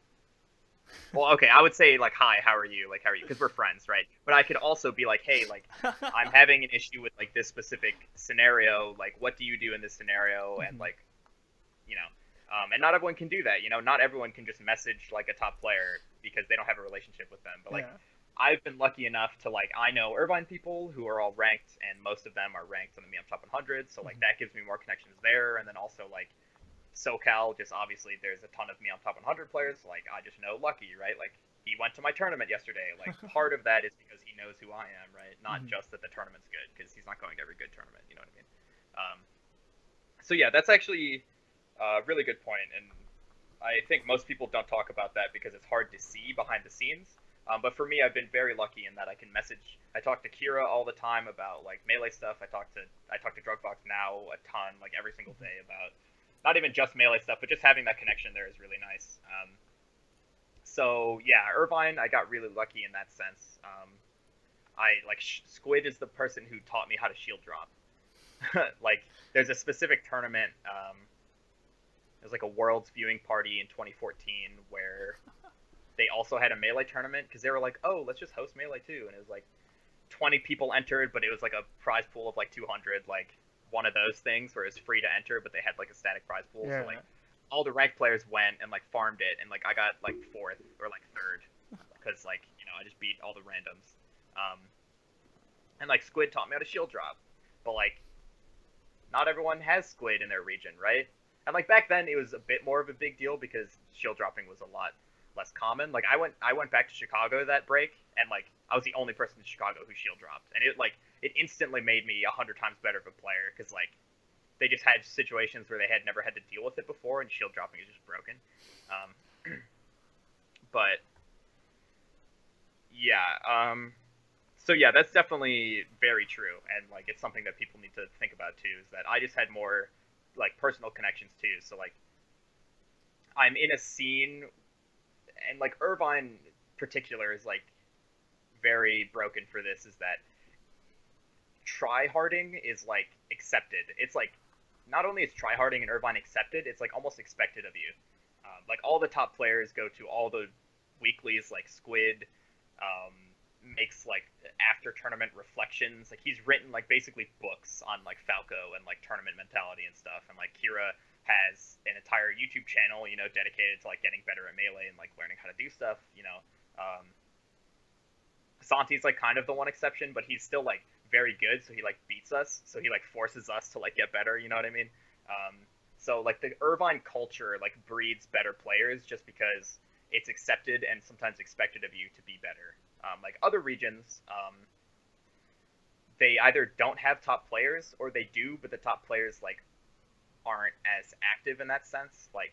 Well, okay, I would say like, hi, how are you? Like, how are you? Because we're friends, right? But I could also be like, hey, like I'm having an issue with like this specific scenario. Like, what do you do in this scenario? And Mm-hmm. like, you know, um, and not everyone can do that. You know, not everyone can just message like a top player because they don't have a relationship with them. But like, Yeah. I've been lucky enough to like I know Irvine people who are all ranked, and most of them are ranked on the Meetup Top one hundred. So like Mm-hmm. that gives me more connections there, and then also like SoCal, just obviously there's a ton of Meetup Top one hundred players. Like I just know Lucky, right? Like he went to my tournament yesterday. Like part of that is because he knows who I am, right? Not Mm-hmm. just that the tournament's good, because he's not going to every good tournament. You know what I mean? Um, so yeah, that's actually a really good point, and I think most people don't talk about that because it's hard to see behind the scenes. Um, but for me, I've been very lucky in that I can message. I talk to Kira all the time about like melee stuff. I talk to I talk to Drugfox now a ton, like every single day about not even just melee stuff, but just having that connection there is really nice. Um, so yeah, Irvine, I got really lucky in that sense. Um, I like sh- Squid is the person who taught me how to shield drop. Like, there's a specific tournament. Um, it was like a Worlds viewing party in twenty fourteen where they also had a Melee tournament because they were like, oh, let's just host Melee too, and it was like twenty people entered, but it was like a prize pool of like two hundred, like one of those things where it's free to enter, but they had like a static prize pool. Yeah. So like all the ranked players went and like farmed it, and like I got like fourth or like third because like you know I just beat all the randoms. Um, and like Squid taught me how to shield drop, but like not everyone has Squid in their region, right? And like back then it was a bit more of a big deal because shield dropping was a lot less common. Like I went I went back to Chicago that break, and like I was the only person in Chicago who shield dropped, and it like it instantly made me a hundred times better of a player because like they just had situations where they had never had to deal with it before, and shield dropping is just broken. Um, but yeah, um, so yeah, that's definitely very true, and like it's something that people need to think about too. Is that I just had more like personal connections too. So like I'm in a scene, and like Irvine in particular is like very broken for this. Is that tryharding is like accepted. It's like not only is tryharding in Irvine accepted, it's like almost expected of you. Um, like all the top players go to all the weeklies, like Squid um, makes like after tournament reflections. Like he's written like basically books on like Falco and like tournament mentality and stuff. And like Kira has an entire YouTube channel, you know, dedicated to like getting better at Melee and like learning how to do stuff. You know, um, Santi's like kind of the one exception, but he's still like very good, so he like beats us, so he like forces us to like get better, you know what I mean? Um, so like the Irvine culture like breeds better players just because it's accepted and sometimes expected of you to be better. Um, like other regions, um, they either don't have top players or they do, but the top players like aren't as active in that sense. Like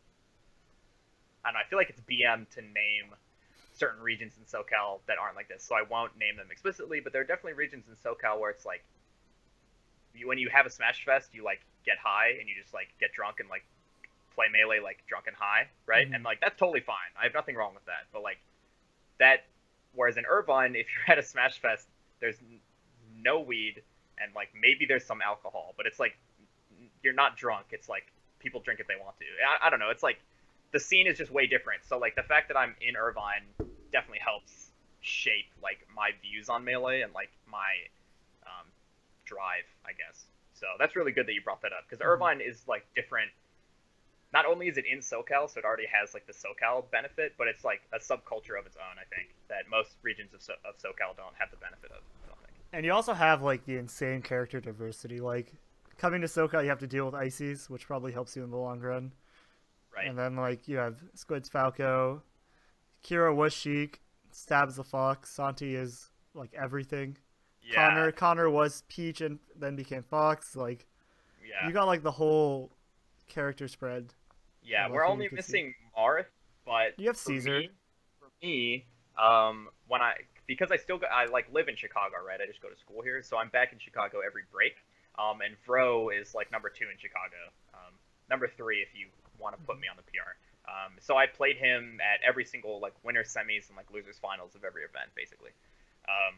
I don't know, I feel like it's B M to name certain regions in SoCal that aren't like this, so I won't name them explicitly, but there are definitely regions in SoCal where it's like you, when you have a Smash Fest, you like get high and you just like get drunk and like play Melee like drunk and high, right? Mm-hmm. And like that's totally fine. I have nothing wrong with that. But like that, whereas in Irvine, if you're at a Smash Fest, there's no weed and like maybe there's some alcohol, but it's like you're not drunk. It's like people drink if they want to. I, I don't know. It's like the scene is just way different. So like the fact that I'm in Irvine definitely helps shape like my views on Melee and like my um, drive, I guess. So that's really good that you brought that up because mm-hmm. Irvine is like different. Not only is it in SoCal, so it already has like the SoCal benefit, but it's like a subculture of its own. I think that most regions of, so- of SoCal don't have the benefit of. I don't think. And you also have like the insane character diversity. Like coming to SoCal, you have to deal with Ices, which probably helps you in the long run. Right. And then, like, you have Squid's Falco, Kira was Sheik, Stab's the Fox, Santi is, like, everything. Yeah. Connor Connor was Peach and then became Fox. Like, yeah. You got, like, the whole character spread. Yeah, we're only missing see. Marth, but... You have for Caesar. Me, for me, um, when I... Because I still, go, I, like, live in Chicago, right? I just go to school here, so I'm back in Chicago every break. Um, and Vro is, like, number two in Chicago. Um, number three if you want to put me on the P R. Um, so I played him at every single like winner semis and like losers finals of every event basically. Um,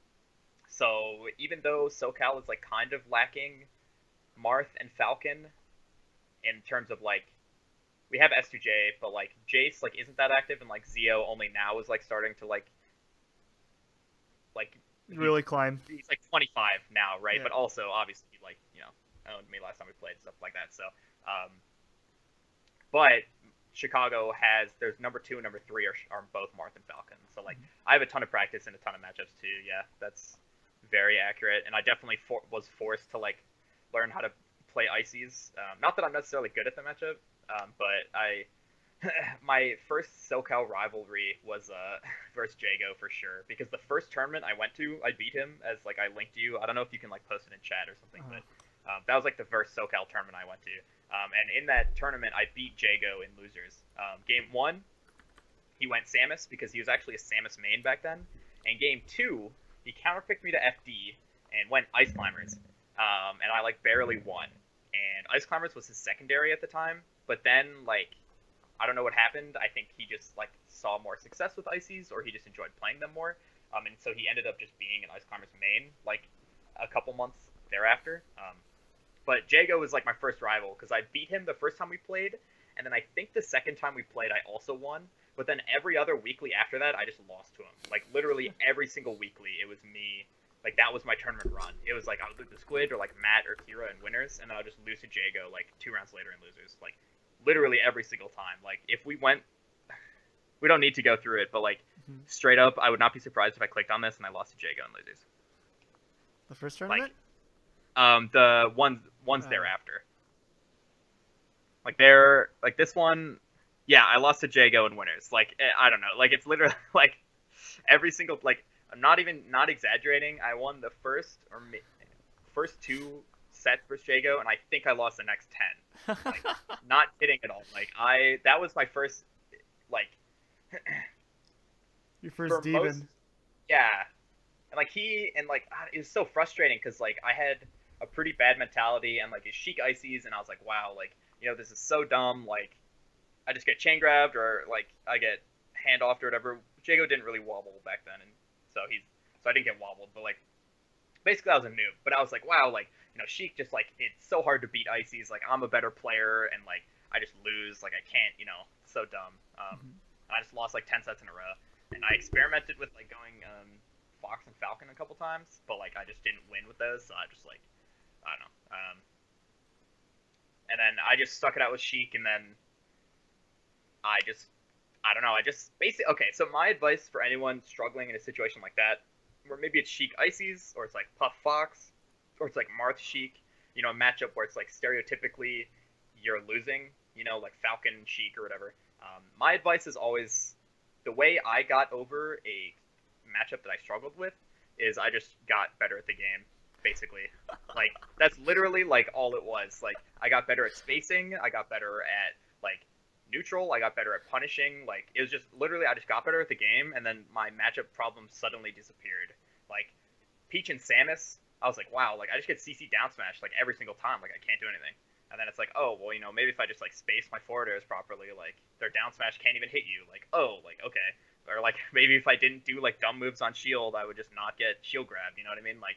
so even though SoCal is like kind of lacking Marth and Falcon in terms of like we have S two J, but like Jace like isn't that active, and like Zio only now is like starting to like like really climb. He's like twenty-five now, right? Yeah. But also obviously like you know owned me last time we played, stuff like that. So. Um, But Chicago has there's number two and number three are, are both Marth and Falcon. So like mm-hmm. I have a ton of practice and a ton of matchups too. Yeah, that's very accurate. And I definitely for, was forced to like learn how to play Ices. Um, not that I'm necessarily good at the matchup, um, but I my first SoCal rivalry was uh versus Jago for sure, because the first tournament I went to, I beat him as like I linked you. I don't know if you can like post it in chat or something, uh-huh. but um, that was like the first SoCal tournament I went to. Um, and in that tournament, I beat Jago in losers. Um, game one, he went Samus because he was actually a Samus main back then. And game two, he counterpicked me to F D and went Ice Climbers. Um, and I like barely won. And Ice Climbers was his secondary at the time. But then like I don't know what happened. I think he just like saw more success with Ices, or he just enjoyed playing them more. Um, and so he ended up just being an Ice Climber's main like a couple months thereafter. Um, but Jago was like my first rival because I beat him the first time we played, and then I think the second time we played I also won. But then every other weekly after that, I just lost to him. Like literally every single weekly, it was me. Like that was my tournament run. It was like I would lose to Squid or like Matt or Kira in winners, and then I'll just lose to Jago like two rounds later in losers. Like literally every single time. Like if we went, we don't need to go through it, but like mm-hmm. straight up, I would not be surprised if I clicked on this and I lost to Jago in losers. The first tournament? Like, um, the ones ones uh. thereafter. Like they're like this one. Yeah, I lost to Jago in winners. Like, I don't know. Like, it's literally, like, every single, like, I'm not even, not exaggerating. I won the first, or first two sets versus Jago, and I think I lost the next ten. Like, not kidding at all. Like, I, that was my first, like, your first demon. Most, yeah. And, like, he, and, like, it was so frustrating, because, like, I had a pretty bad mentality, and, like, his Sheik Ices, and I was like, wow, like, you know, this is so dumb, like, I just get chain grabbed or like I get handoffed or whatever. Jago didn't really wobble back then, and so he's so I didn't get wobbled. But like basically I was a noob. But I was like, wow, like you know, Sheik just like it's so hard to beat Ices. Like I'm a better player, and like I just lose. Like I can't, you know, so dumb. Um, mm-hmm. I just lost like ten sets in a row, and I experimented with like going um, Fox and Falcon a couple times, but like I just didn't win with those. So I just like I don't know. Um, and then I just stuck it out with Sheik, and then. I just, I don't know, I just, basically, okay, so my advice for anyone struggling in a situation like that, where maybe it's Sheik Ices, or it's like Puff Fox, or it's like Marth Sheik, you know, a matchup where it's like stereotypically you're losing, you know, like Falcon Sheik or whatever. Um, my advice is always, the way I got over a matchup that I struggled with is I just got better at the game, basically. Like, that's literally, like, all it was. Like, I got better at spacing, I got better at, like, neutral, I got better at punishing. Like, it was just literally I just got better at the game, and then my matchup problems suddenly disappeared. Like Peach and Samus, I was like, wow, like I just get C C down smash like every single time, like I can't do anything. And then it's like, oh well, you know, maybe if I just like space my forward airs properly, like their down smash can't even hit you. Like, oh, like okay. Or like maybe if I didn't do like dumb moves on shield, I would just not get shield grabbed, you know what I mean? Like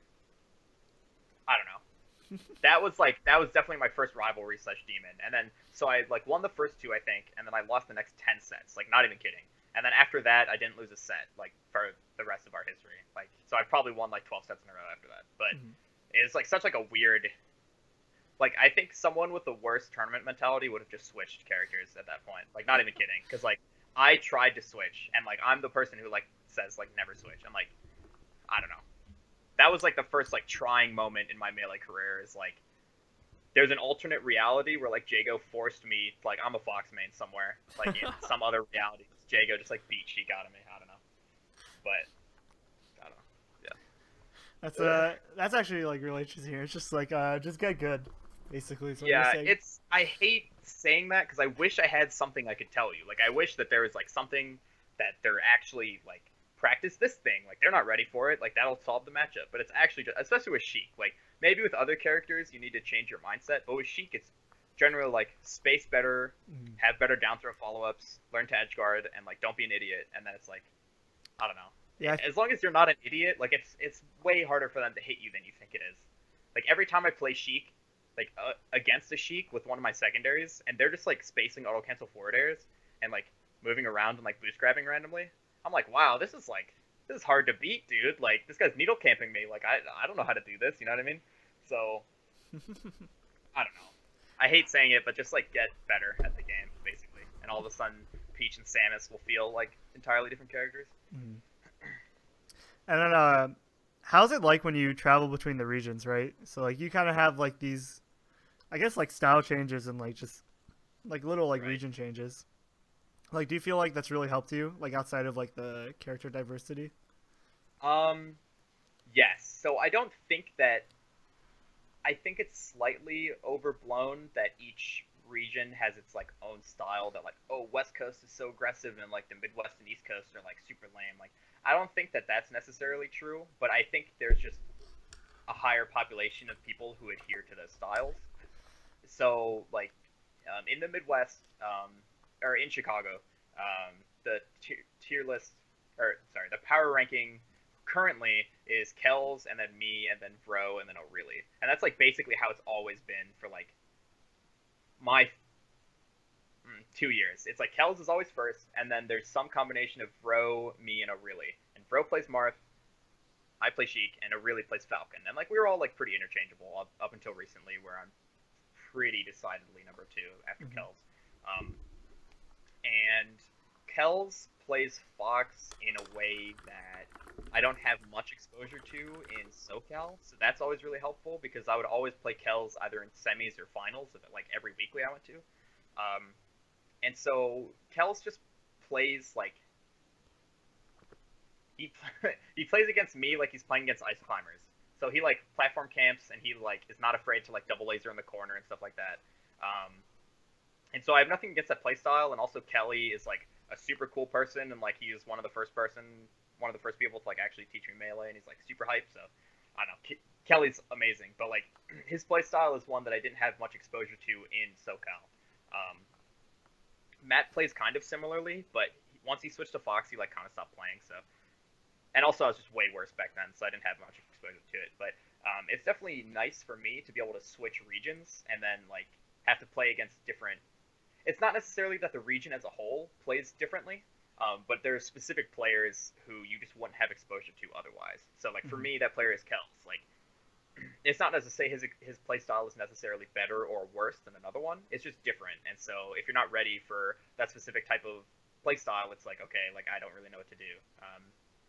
I don't know. That was like that was definitely my first rivalry slash demon, and then so I like won the first two I think, and then I lost the next ten sets, like not even kidding. And then after that I didn't lose a set like for the rest of our history, like so I probably won like twelve sets in a row after that. But mm-hmm. it's like such like a weird, like I think someone with the worst tournament mentality would have just switched characters at that point, like not even kidding, because like I tried to switch, and like I'm the person who like says like never switch. I'm like I don't know. That was like the first like trying moment in my Melee career is like there's an alternate reality where like Jago forced me like I'm a Fox main somewhere like in some other reality Jago just like beat Sheik out of me. I don't know, but I don't know. Yeah, that's uh that's actually like really interesting here. It's just like uh just get good basically. Is what yeah, you're saying. It's I hate saying that because I wish I had something I could tell you. Like I wish that there was like something that they're actually like. Practice this thing, like they're not ready for it, like that'll solve the matchup. But it's actually just, especially with Sheik, like maybe with other characters you need to change your mindset, but with Sheik it's generally like space better, mm. have better down throw follow-ups, learn to edge guard, and like don't be an idiot. And then it's like I don't know, yeah, as long as you're not an idiot, like it's it's way harder for them to hit you than you think it is. Like every time I play Sheik, like uh, against a Sheik with one of my secondaries, and they're just like spacing auto cancel forward airs and like moving around and like boost grabbing randomly, I'm like, wow, this is like, this is hard to beat, dude. Like, this guy's needle camping me. Like, I, I don't know how to do this. You know what I mean? So, I don't know. I hate saying it, but just like get better at the game, basically. And all of a sudden, Peach and Samus will feel like entirely different characters. Mm. And then, uh, how's it like when you travel between the regions, right? So like you kind of have like these, I guess like style changes and like just like little like right. region changes. Like, do you feel like that's really helped you, like, outside of, like, the character diversity? Um, yes. So I don't think that... I think it's slightly overblown that each region has its, like, own style that, like, oh, West Coast is so aggressive and, like, the Midwest and East Coast are, like, super lame. Like, I don't think that that's necessarily true, but I think there's just a higher population of people who adhere to those styles. So, like, um, in the Midwest... Um, or in Chicago, um, the tier, tier list, or sorry, the power ranking currently is Kells and then me and then Vro and then O'Reilly, and that's like basically how it's always been for like my mm, two years. It's like Kells is always first, and then there's some combination of Vro, me, and O'Reilly, and Vro plays Marth, I play Sheik, and O'Reilly plays Falcon, and like we were all like pretty interchangeable up, up until recently, where I'm pretty decidedly number two after Mm-hmm. Kells. Um, and Kells plays Fox in a way that I don't have much exposure to in SoCal, so that's always really helpful because I would always play Kells either in semis or finals, like every weekly I went to. Um, and so Kells just plays like he he plays against me like he's playing against ice climbers. So he like platform camps and he like is not afraid to like double laser in the corner and stuff like that. Um, and so I have nothing against that playstyle. And also Kelly is like a super cool person and like he is one of the first person, one of the first people to like actually teach me melee and he's like super hyped. So I don't know. Ke- Kelly's amazing, but like his playstyle is one that I didn't have much exposure to in SoCal. Um, Matt plays kind of similarly, but once he switched to Fox, he like kind of stopped playing. So and also I was just way worse back then, so I didn't have much exposure to it. But um, it's definitely nice for me to be able to switch regions and then like have to play against different. It's not necessarily that the region as a whole plays differently, um, but there's specific players who you just wouldn't have exposure to otherwise. So like for Mm-hmm. me, that player is Kels. Like it's not necessarily his his play style is necessarily better or worse than another one. It's just different. And so if you're not ready for that specific type of play style, it's like okay, like I don't really know what to do. Um,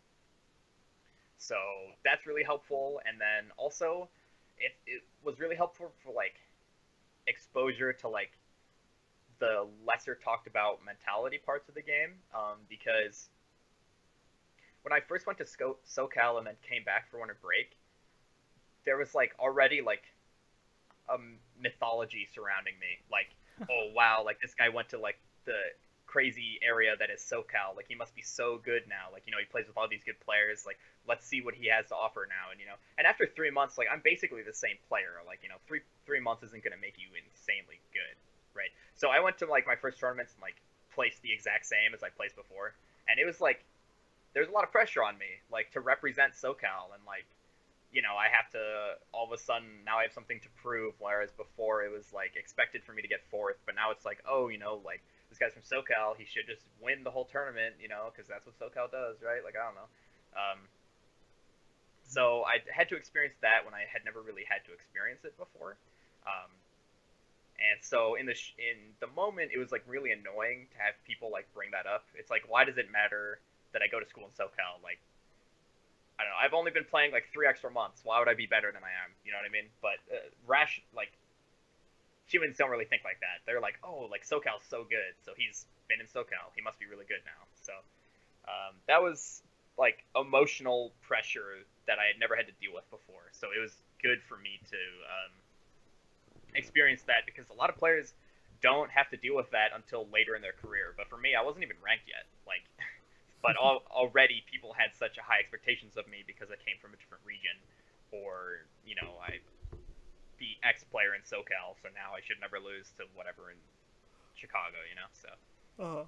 So that's really helpful. And then also, it, it was really helpful for like exposure to like the lesser talked about mentality parts of the game. Um, because when I first went to Sco- SoCal and then came back for winter break, there was like already like a mythology surrounding me. Like, oh wow, like this guy went to like the crazy area that is SoCal. Like he must be so good now. Like you know he plays with all these good players. Like let's see what he has to offer now. And you know, and after three months, like I'm basically the same player. Like you know, three three months isn't gonna make you insanely good, right? So I went to like my first tournaments and like placed the exact same as I placed before, and it was like there's a lot of pressure on me, like to represent SoCal and like you know, I have to all of a sudden now I have something to prove. Whereas before it was like expected for me to get fourth, but now it's like, oh, you know, like this guy's from SoCal, he should just win the whole tournament, you know, because that's what SoCal does, right? Like I don't know. Um, so I had to experience that when I had never really had to experience it before. Um, and so in the sh- in the moment, it was like really annoying to have people like bring that up. It's like, why does it matter that I go to school in SoCal? Like I don't know. I've only been playing like three extra months. Why would I be better than I am? You know what I mean? But uh, rash like humans don't really think like that. They're like, oh, like SoCal's so good, so he's been in SoCal. He must be really good now. So um, that was like emotional pressure that I had never had to deal with before. So it was good for me to um, experience that because a lot of players don't have to deal with that until later in their career. But for me, I wasn't even ranked yet. Like but al- already people had such high expectations of me because I came from a different region, or you know I beat X player in SoCal, so now I should never lose to whatever in Chicago, you know. So Uh,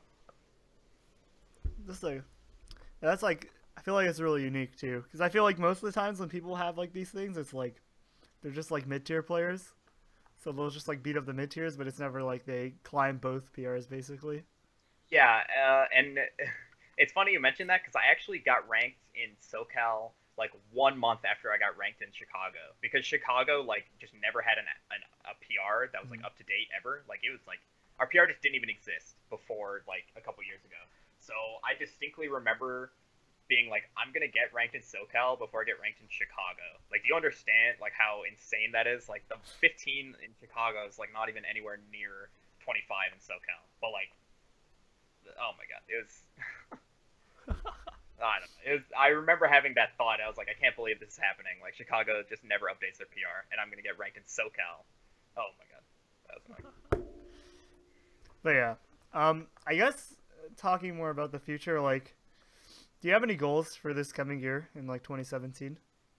just like that's like I feel like it's really unique too because I feel like most of the times when people have like these things, it's like they're just like mid tier players, so they'll just like beat up the mid tiers, but it's never like they climb both P Rs basically. yeah, uh, and it's funny you mentioned that because I actually got ranked in SoCal like one month after I got ranked in Chicago because Chicago like just never had an, an a P R that was like Mm-hmm. up to date ever. Like it was like our P R just didn't even exist before like a couple years ago. So I distinctly remember being like, I'm gonna get ranked in SoCal before I get ranked in Chicago. Like, do you understand like how insane that is? Like the fifteen in Chicago is like not even anywhere near twenty-five in SoCal. But like, oh my god, it was. I don't know. It was, I remember having that thought. I was like, I can't believe this is happening. Like Chicago just never updates their P R, and I'm gonna get ranked in SoCal. Oh my god, that was annoying. But yeah, um, I guess uh, talking more about the future, like, do you have any goals for this coming year in like twenty seventeen?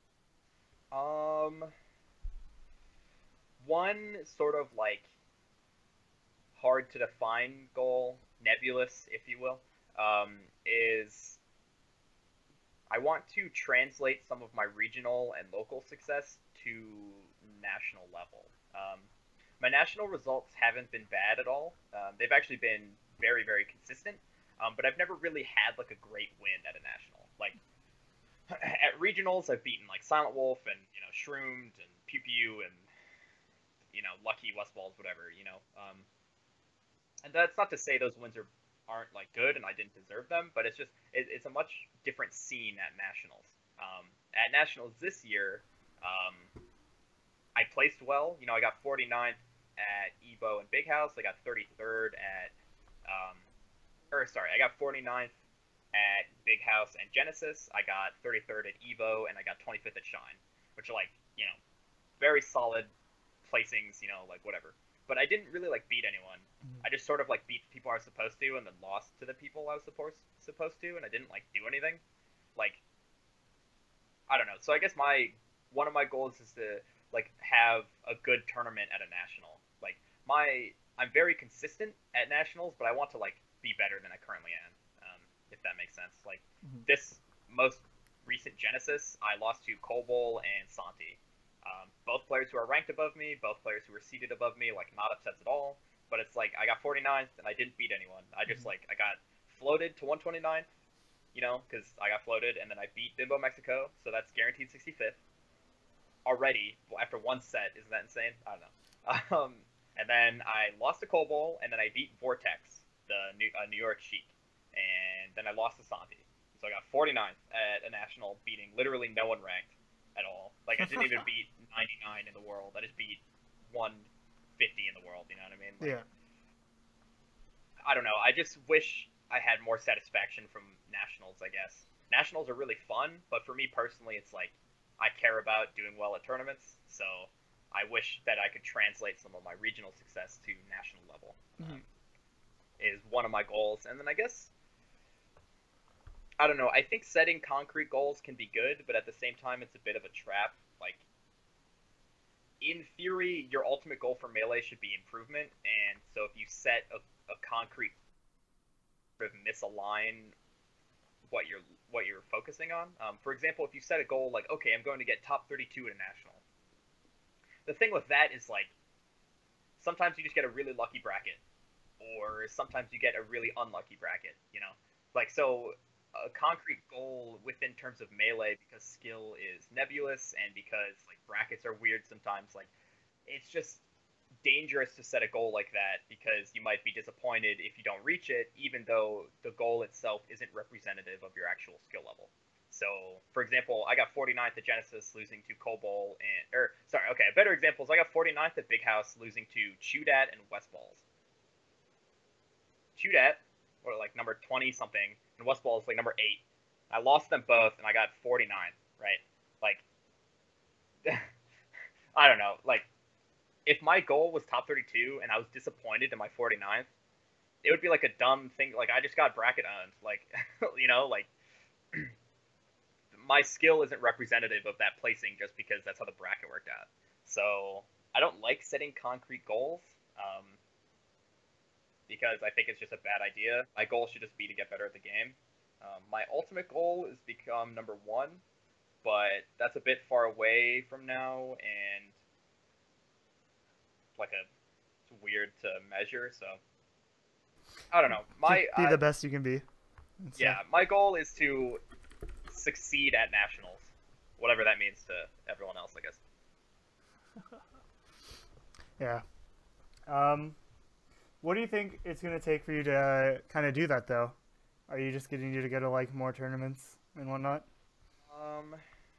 Um, one sort of like hard to define goal nebulous, if you will, um, is I want to translate some of my regional and local success to national level. Um, my national results haven't been bad at all. Um, they've actually been very, very consistent. Um, but I've never really had like a great win at a national. Like at regionals, I've beaten like Silent Wolf and you know Shroomed and Pew Pew and you know Lucky Westballs, whatever. You know, um, and that's not to say those wins are aren't like good and I didn't deserve them, but it's just it, it's a much different scene at nationals. Um, at nationals this year, um, I placed well. You know, I got forty-ninth at Evo and Big House. I got thirty-third at, um, or sorry, I got forty-ninth at Big House and Genesis. I got thirty-third at Evo, and I got twenty-fifth at Shine, which are like, you know, very solid placings, you know, like whatever. But I didn't really like beat anyone. I just sort of like beat the people I was supposed to, and then lost to the people I was supposed supposed to, and I didn't like do anything. Like, I don't know. So I guess my one of my goals is to like have a good tournament at a national. Like my I'm very consistent at nationals, but I want to like be better than I currently am. Um, if that makes sense. Like mm-hmm. This most recent Genesis, I lost to Kobol and Santi. Um, both players who are ranked above me, both players who were seated above me, like not upsets at all. But it's like I got forty-ninth and I didn't beat anyone. I just mm-hmm. like I got floated to one twenty-ninth, you know, because I got floated, and then I beat Bimbo Mexico, so that's guaranteed sixty-fifth already after one set. Isn't that insane? I don't know. Um, and then I lost to Kobol, and then I beat Vortex, the New, uh, New York Sheik, and then I lost to Santi. So I got forty-ninth at a national, beating literally no one ranked at all. Like I didn't even beat ninety-nine in the world. I just beat one fifty in the world. You know what I mean? Like, yeah. I don't know. I just wish I had more satisfaction from nationals. I guess nationals are really fun, but for me personally, it's like I care about doing well at tournaments. So I wish that I could translate some of my regional success to national level. Mm-hmm. Um, is one of my goals, and then I guess. I don't know. I think setting concrete goals can be good, but at the same time, it's a bit of a trap. Like, in theory, your ultimate goal for Melee should be improvement, and so if you set a, a concrete sort of misalign what you're what you're focusing on. Um, for example, if you set a goal like, okay, I'm going to get top thirty-two at a national. The thing with that is like, sometimes you just get a really lucky bracket, or sometimes you get a really unlucky bracket. You know, like so. A concrete goal within terms of Melee, because skill is nebulous and because like brackets are weird sometimes, like it's just dangerous to set a goal like that because you might be disappointed if you don't reach it, even though the goal itself isn't representative of your actual skill level. So, for example, I got forty-ninth at Genesis, losing to Kobol and or sorry, okay, a better example is I got forty-ninth at Big House, losing to Chudat and Westballs. Chudat, or like number twenty something, and Westball is like number eight. I lost them both, and I got forty-nine, right? Like, I don't know. Like, if my goal was top thirty-two and I was disappointed in my forty-ninth, it would be like a dumb thing. Like, I just got bracket owned. Like, you know, like, my skill isn't representative of that placing just because that's how the bracket worked out. So, I don't like setting concrete goals. Um, because I think it's just a bad idea. My goal should just be to get better at the game. Um, my ultimate goal is become number one, but that's a bit far away from now, and like a it's weird to measure. So I don't know. My be I, the best you can be. Yeah, my goal is to succeed at nationals, whatever that means to everyone else, I guess. Yeah. Um. What do you think it's going to take for you to uh, kind of do that, though? Are you just getting you to go to, like, more tournaments and whatnot? Um,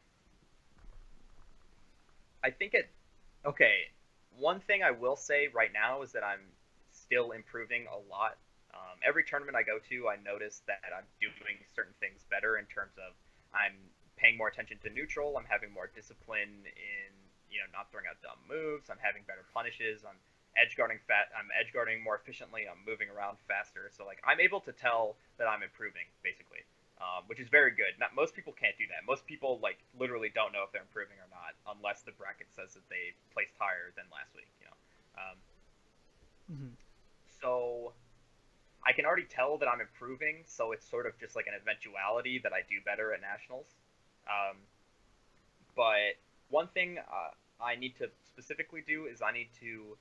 I think it... Okay, one thing I will say right now is that I'm still improving a lot. Um, every tournament I go to, I notice that I'm doing certain things better in terms of I'm paying more attention to neutral, I'm having more discipline in, you know, not throwing out dumb moves, I'm having better punishes, I'm edge guarding fat I'm edge guarding more efficiently, I'm moving around faster, so like I'm able to tell that I'm improving basically, um, which is very good. Not most people can't do that. Most people like literally don't know if they're improving or not unless the bracket says that they placed higher than last week, you know. Um, mm-hmm. So I can already tell that I'm improving, so it's sort of just like an eventuality that I do better at nationals. Um, but one thing uh, I need to specifically do is I need to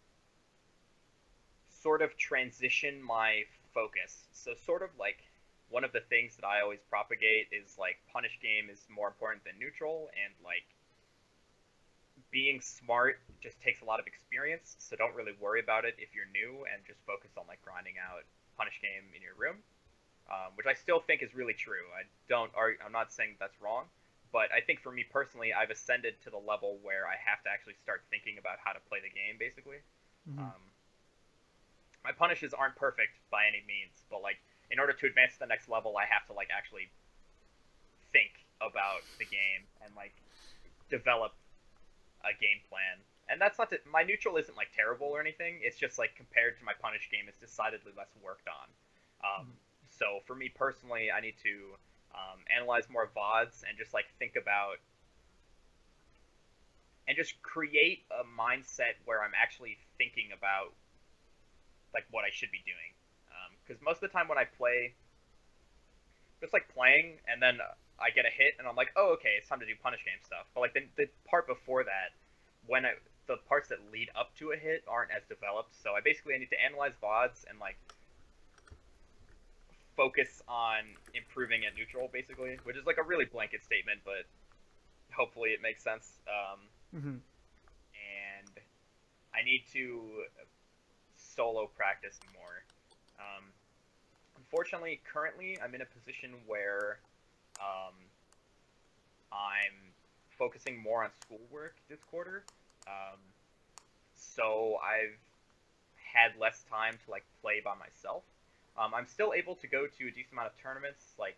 sort of transition my focus. So sort of like one of the things that I always propagate is like punish game is more important than neutral, and like being smart just takes a lot of experience, so don't really worry about it if you're new and just focus on like grinding out punish game in your room, um, which I still think is really true. I don't argue, I'm not saying that's wrong, but I think for me personally, I've ascended to the level where I have to actually start thinking about how to play the game, basically. Mm-hmm. Um, my punishes aren't perfect by any means, but like in order to advance to the next level, I have to like actually think about the game and like develop a game plan. And that's not to, my neutral isn't like terrible or anything. It's just like compared to my punish game, it's decidedly less worked on. Um, so for me personally, I need to um, analyze more V O Ds and just like think about and just create a mindset where I'm actually thinking about like what I should be doing. Because um, most of the time when I play, just like playing, and then I get a hit, and I'm like, oh, okay, it's time to do punish game stuff. But like the, the part before that, when I, the parts that lead up to a hit aren't as developed, so I basically I need to analyze V O Ds and like focus on improving at neutral, basically, which is like a really blanket statement, but hopefully it makes sense. Um, Mm-hmm. and I need to solo practice more. Um, unfortunately, currently I'm in a position where um, I'm focusing more on schoolwork this quarter. Um, so I've had less time to like play by myself. Um, I'm still able to go to a decent amount of tournaments, like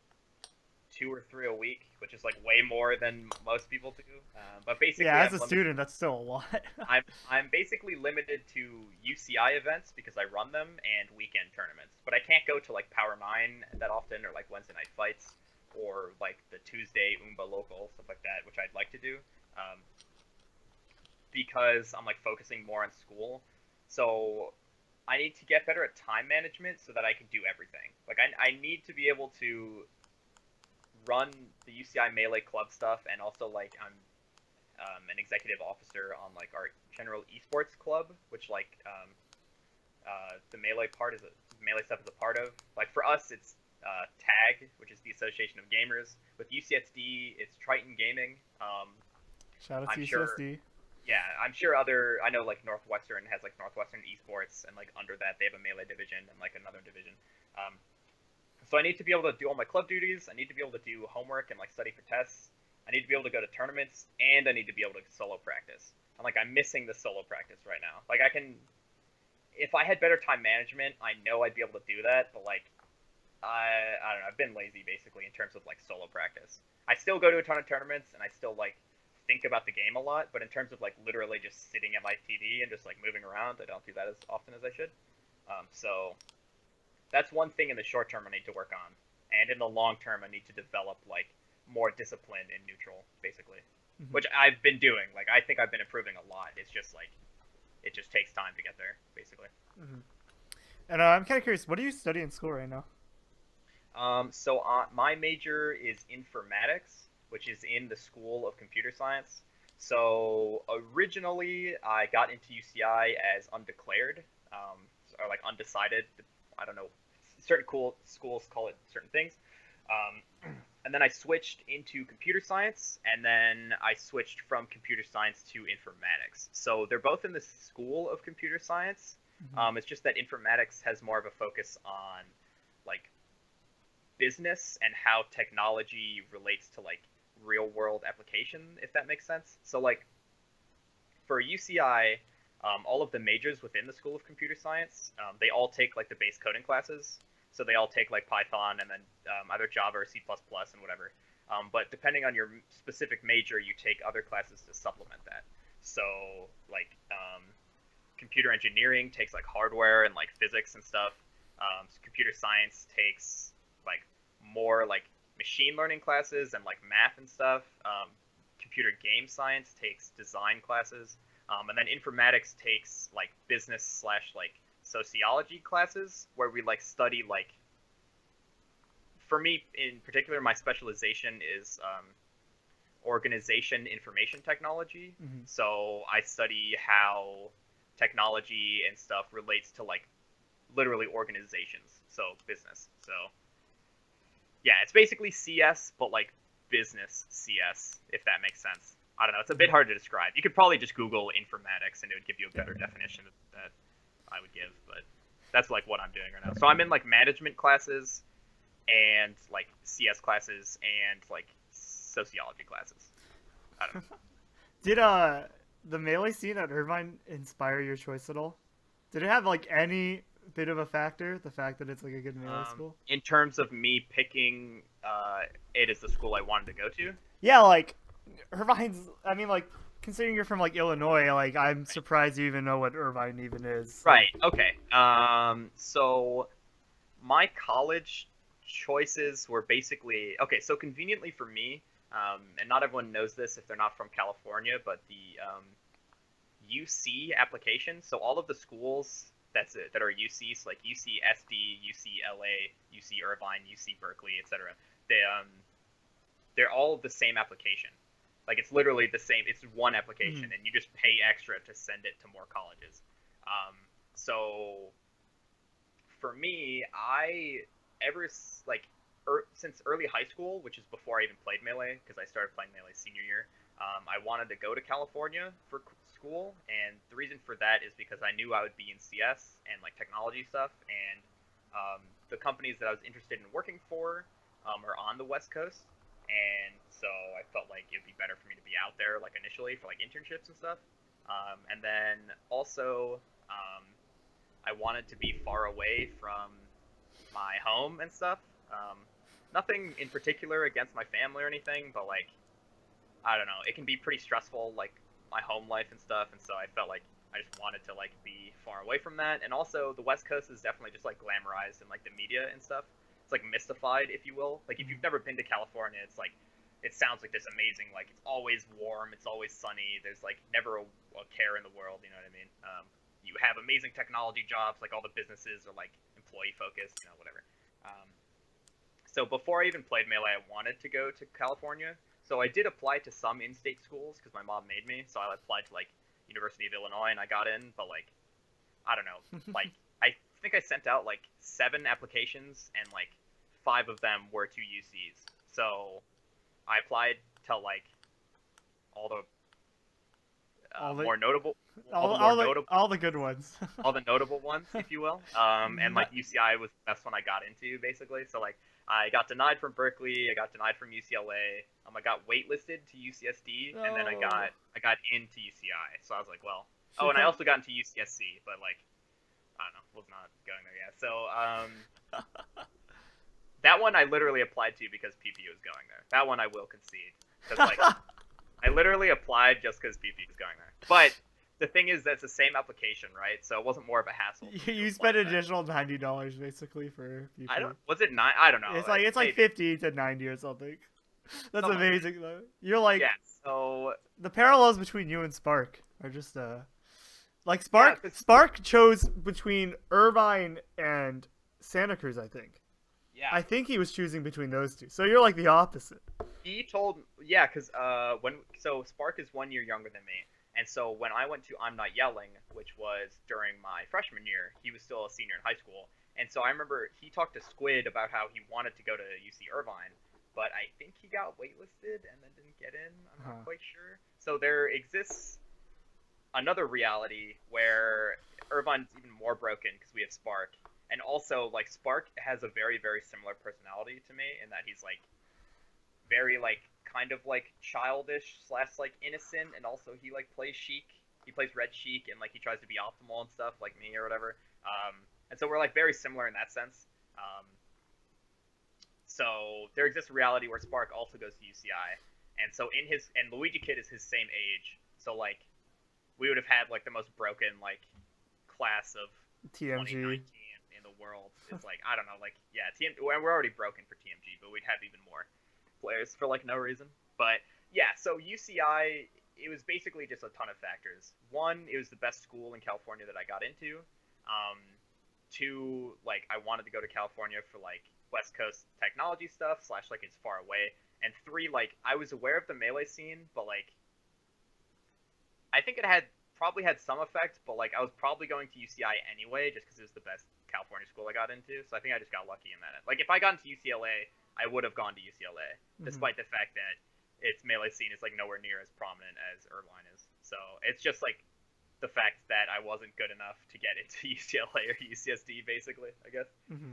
two or three a week, which is like way more than most people do. Uh, but basically, Yeah, as I'm a limited, student, that's still a lot. I'm I'm basically limited to U C I events because I run them and weekend tournaments. But I can't go to like Power Nine that often, or like Wednesday night fights, or like the Tuesday Oomba local stuff like that, which I'd like to do, um, because I'm like focusing more on school. So I need to get better at time management so that I can do everything. Like I I need to be able to run the U C I Melee Club stuff, and also like I'm um, an executive officer on like our general esports club, which like um, uh, the Melee part is a Melee stuff is a part of. Like for us, it's uh, TAG, which is the Association of Gamers. With U C S D, it's Triton Gaming. Um, Shout out I'm to sure. U C S D. Yeah, I'm sure other. I know like Northwestern has like Northwestern Esports, and like under that they have a Melee division and like another division. Um, So I need to be able to do all my club duties. I need to be able to do homework and like study for tests. I need to be able to go to tournaments, and I need to be able to solo practice. I'm like I'm missing the solo practice right now. Like I can, if I had better time management, I know I'd be able to do that. But like I I don't know. I've been lazy basically in terms of like solo practice. I still go to a ton of tournaments, and I still like think about the game a lot. But in terms of like literally just sitting at my T V and just like moving around, I don't do that as often as I should. Um, so that's one thing in the short term I need to work on, and in the long term I need to develop like more discipline in neutral, basically, mm-hmm. which I've been doing. Like I think I've been improving a lot. It's just like it just takes time to get there, basically. Mm-hmm. And uh, I'm kind of curious, what do you study in school right now? Um, so uh, my major is informatics, which is in the School of Computer Science. So originally I got into U C I as undeclared, um, or like undecided. I don't know, certain cool schools call it certain things. Um, and then I switched into computer science, and then I switched from computer science to informatics. So they're both in the School of Computer Science. Mm-hmm. Um, it's just that informatics has more of a focus on like business and how technology relates to like real world application, if that makes sense. So like for U C I, Um, all of the majors within the School of Computer Science, um, they all take like the base coding classes. So they all take like Python and then um, either Java or C plus plus and whatever. Um, but depending on your specific major, you take other classes to supplement that. So like um, computer engineering takes like hardware and like physics and stuff. Um, so computer science takes like more like machine learning classes and like math and stuff. Um, computer game science takes design classes. Um, and then informatics takes like business slash like sociology classes where we like study like. For me, in particular, my specialization is um, organization information technology. Mm-hmm. So I study how technology and stuff relates to like literally organizations, so business. So yeah, it's basically C S, but like business C S, if that makes sense. I don't know. It's a bit hard to describe. You could probably just Google informatics and it would give you a better definition that I would give, but that's like what I'm doing right now. So I'm in like management classes and like C S classes and like sociology classes. I don't know. Did uh the melee scene at Irvine inspire your choice at all? Did it have like any bit of a factor? The fact that it's like a good melee Um, school? in terms of me picking uh, it as the school I wanted to go to, Yeah, like Irvine's. I mean, like considering you're from like Illinois, like I'm surprised you even know what Irvine even is. right? Okay. Um, so my college choices were basically okay. So conveniently for me, um, and not everyone knows this if they're not from California, but the um, U C application. So all of the schools that's it, that are U Cs, like U C S D, U C L A, U C Irvine, U C Berkeley, et cetera. They um, they're all the same application. Like it's literally the same. It's one application, Mm-hmm. and you just pay extra to send it to more colleges. Um, so for me, I ever s- like er, since early high school, which is before I even played Melee, because I started playing Melee senior year. Um, I wanted to go to California for c- school, and the reason for that is because I knew I would be in C S and like technology stuff, and um, the companies that I was interested in working for um, are on the West Coast, and so I felt like it'd be better for me to be out there like initially for like internships and stuff, um, and then also um, I wanted to be far away from my home and stuff. Um, nothing in particular against my family or anything, but like I don't know, it can be pretty stressful, like my home life and stuff, and so I felt like I just wanted to like be far away from that. And also, the West Coast is definitely just like glamorized in like the media and stuff. It's like mystified, if you will. Like if you've never been to California, it's like it sounds like this amazing, like it's always warm, it's always sunny. There's like never a, a care in the world. You know what I mean? Um, you have amazing technology jobs, like all the businesses are like employee focused, you know, whatever. Um, so before I even played Melee, I wanted to go to California. So I did apply to some in-state schools because my mom made me. So I applied to like University of Illinois and I got in. But like, I don't know. Like I think I sent out like seven applications and like five of them were to U Cs. So I applied to like all the uh, All the- more notable, all, all, the more all the notable, all the good ones. all the notable ones, if you will. Um, and like U C I was the best one I got into, basically. So like I got denied from Berkeley, I got denied from U C L A. Um, I got waitlisted to U C S D, and then I Oh. got I got into U C I. So I was like, well, Should oh, and I come- also got into U C S C, but like I don't know, was not going there yet. So um, that one I literally applied to because P P was going there. That one I will concede, because like I literally applied just because P P was going there. But the thing is, that's the same application, right? So it wasn't more of a hassle. for me You, to you apply spent to an that. additional ninety dollars basically for P P. I don't. Was it nine? I don't know. It's like it's like Maybe. fifty to ninety or something. That's Something like amazing though. You're like Yeah. So the parallels between you and Spark are just uh like Spark Yeah, 'cause- Spark chose between Irvine and Santa Cruz, I think. yeah, I think he was choosing between those two. So you're like the opposite. he told. Yeah, because uh, when so Spark is one year younger than me, and so when I went to I'm Not Yelling, which was during my freshman year, he was still a senior in high school, and so I remember he talked to Squid about how he wanted to go to U C Irvine, but I think he got waitlisted and then didn't get in. I'm not Huh. quite sure. So there exists another reality where Irvine's even more broken because we have Spark, and also like Spark has a very very similar personality to me in that he's like very like kind of like childish slash like innocent, and also he like plays Sheik. He plays Red Sheik, and like he tries to be optimal and stuff like me or whatever. Um, and so we're like very similar in that sense. Um, so there exists a reality where Spark also goes to U C I, and so in his and Luigi Kid is his same age. So like we would have had like the most broken like class of T M twenty G. nineteen in the world. It's like I don't know, like yeah, T M we're we're already broken for T M G, but we'd have even more players for like no reason. But yeah, so U C I, it was basically just a ton of factors. One, it was the best school in California that I got into. Um, two, like I wanted to go to California for like West Coast technology stuff slash like it's far away, and three, like I was aware of the melee scene, but like I think it had probably had some effect, but like I was probably going to U C I anyway, just because it was the best California school I got into. So I think I just got lucky in that. Like if I got into U C L A, I would have gone to U C L A, mm-hmm. despite the fact that its melee scene is like nowhere near as prominent as Irvine is. So it's just like the fact that I wasn't good enough to get into U C L A or U C S D, basically, I guess. Mm-hmm.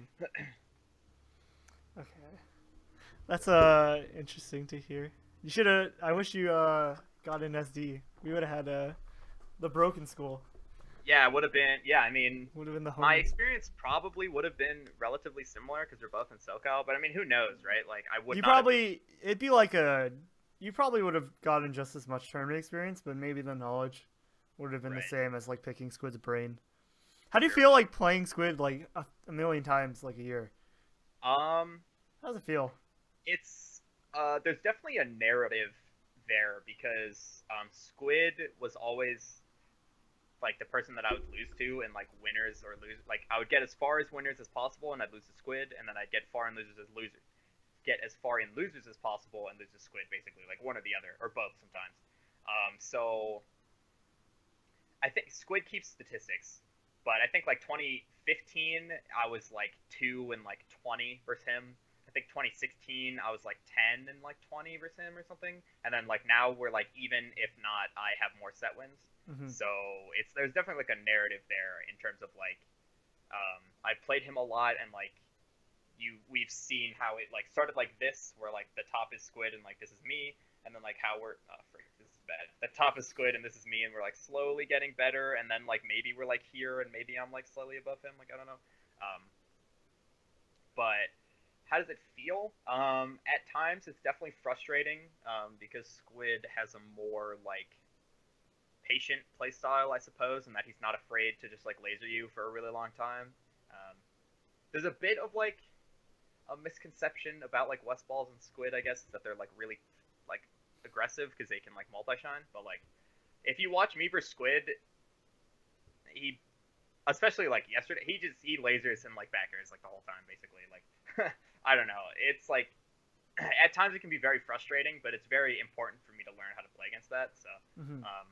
Okay, that's uh interesting to hear. You should have. I wish you uh got in S D. We would have had uh the broken school. Yeah, it would have been. Yeah, I mean, would have been the home. My experience probably would have been relatively similar because they're both in SoCal. But I mean, who knows, right? Like, I would. You not probably have... it'd be like a. You probably would have gotten just as much tournament experience, but maybe the knowledge would have been right. the same as like picking Squid's brain. How do you feel like playing Squid like a, a million times like a year? Um, how does it feel? It's uh, there's definitely a narrative there because um, Squid was always like the person that I would lose to in like winners or lose. Like I would get as far as winners as possible and I'd lose to Squid, and then I'd get far in losers as losers. Get as far in losers as possible and lose to Squid, basically, like one or the other, or both sometimes. Um, so I think Squid keeps statistics, but I think like twenty fifteen I was like two and like twenty versus him. I think twenty sixteen I was like ten and like twenty versus him or something, and then like now we're like even, if not I have more set wins. Mm-hmm. So it's there's definitely like a narrative there in terms of like um, I've played him a lot, and like you we've seen how it like started like this, where like the top is Squid and like this is me, and then like how we're oh freak, this is bad. The top is Squid and this is me, and we're like slowly getting better, and then like maybe we're like here and maybe I'm like slightly above him, like I don't know. Um, but how does it feel? Um, at times it's definitely frustrating um, because Squid has a more like patient play style, I suppose, and that he's not afraid to just like laser you for a really long time. Um, there's a bit of like a misconception about like West Balls and Squid, I guess, is that they're like really like aggressive because they can like multi-shine. But like if you watch me versus Squid, he, especially like yesterday, he just he lasers and like backers like the whole time, basically. Like I don't know, it's like at times it can be very frustrating, but it's very important for me to learn how to play against that. So mm-hmm. um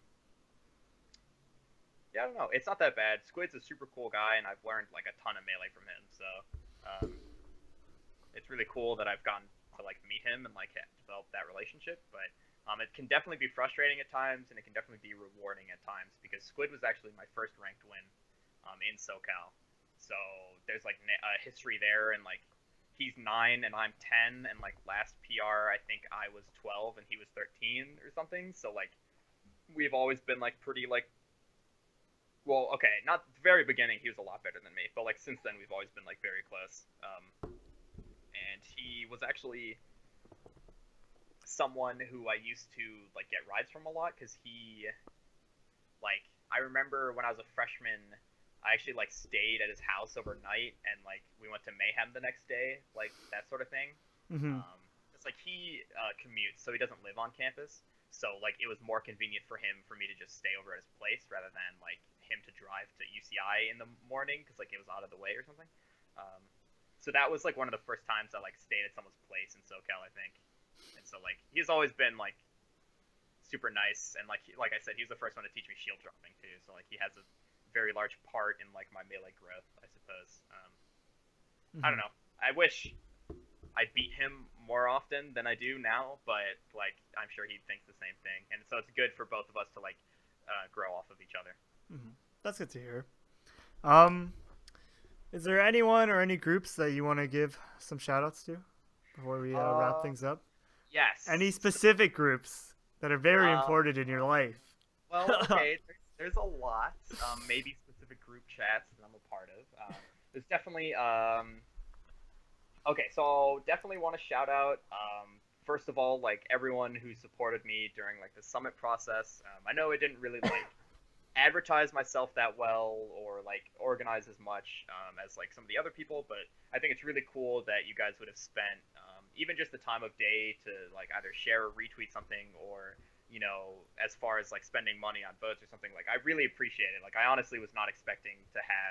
yeah, I don't know, it's not that bad. Squid's a super cool guy, and I've learned like a ton of melee from him, so um it's really cool that I've gotten to like meet him and like develop that relationship. But um, it can definitely be frustrating at times, and it can definitely be rewarding at times, because Squid was actually my first ranked win um, in SoCal. So there's like a history there, and like he's nine and I'm ten, and like last P R I think I was twelve and he was thirteen or something. So like we've always been like pretty like, well, okay, not the very beginning he was a lot better than me, but like since then we've always been like very close. Um, and he was actually someone who I used to like get rides from a lot, because he, like, I remember when I was a freshman, I actually like stayed at his house overnight, and like we went to Mayhem the next day, like that sort of thing. Mm-hmm. Um, it's like he uh, commutes, so he doesn't live on campus, so like it was more convenient for him for me to just stay over at his place rather than like him to drive to U C I in the morning, because like it was out of the way or something. Um, So that was like one of the first times I like stayed at someone's place in SoCal, I think. And so like he's always been like super nice, and like he, like I said, he was the first one to teach me shield dropping too. So like he has a very large part in like my melee growth, I suppose. Um, mm-hmm. I don't know. I wish I beat him more often than I do now, but like I'm sure he thinks the same thing, and so it's good for both of us to like uh, grow off of each other. Mm-hmm. That's good to hear. Um. Is there anyone or any groups that you want to give some shout-outs to before we uh, uh, wrap things up? Yes. Any specific groups that are very uh, important in your life? Well, okay, there's, there's a lot. Um, maybe specific group chats that I'm a part of. Um, there's definitely... Um, okay, so I'll definitely want to shout out, um, first of all, like everyone who supported me during like the summit process. Um, I know it didn't really like advertise myself that well or like organize as much um, as like some of the other people, but I think it's really cool that you guys would have spent um, even just the time of day to like either share or retweet something, or you know, as far as like spending money on votes or something. Like I really appreciate it. Like I honestly was not expecting to have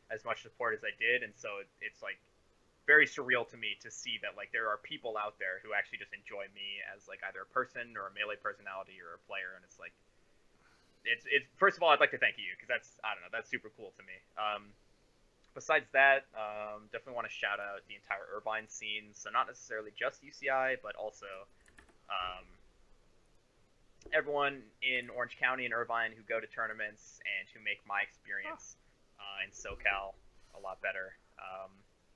as much support as I did, and so it, it's like very surreal to me to see that like there are people out there who actually just enjoy me as like either a person or a Melee personality or a player, and it's like it's it's first of all I'd like to thank you because that's I don't know that's super cool to me. Um, besides that, um, definitely want to shout out the entire Irvine scene. So not necessarily just U C I, but also um, everyone in Orange County and Irvine who go to tournaments and who make my experience uh, in SoCal a lot better. Um,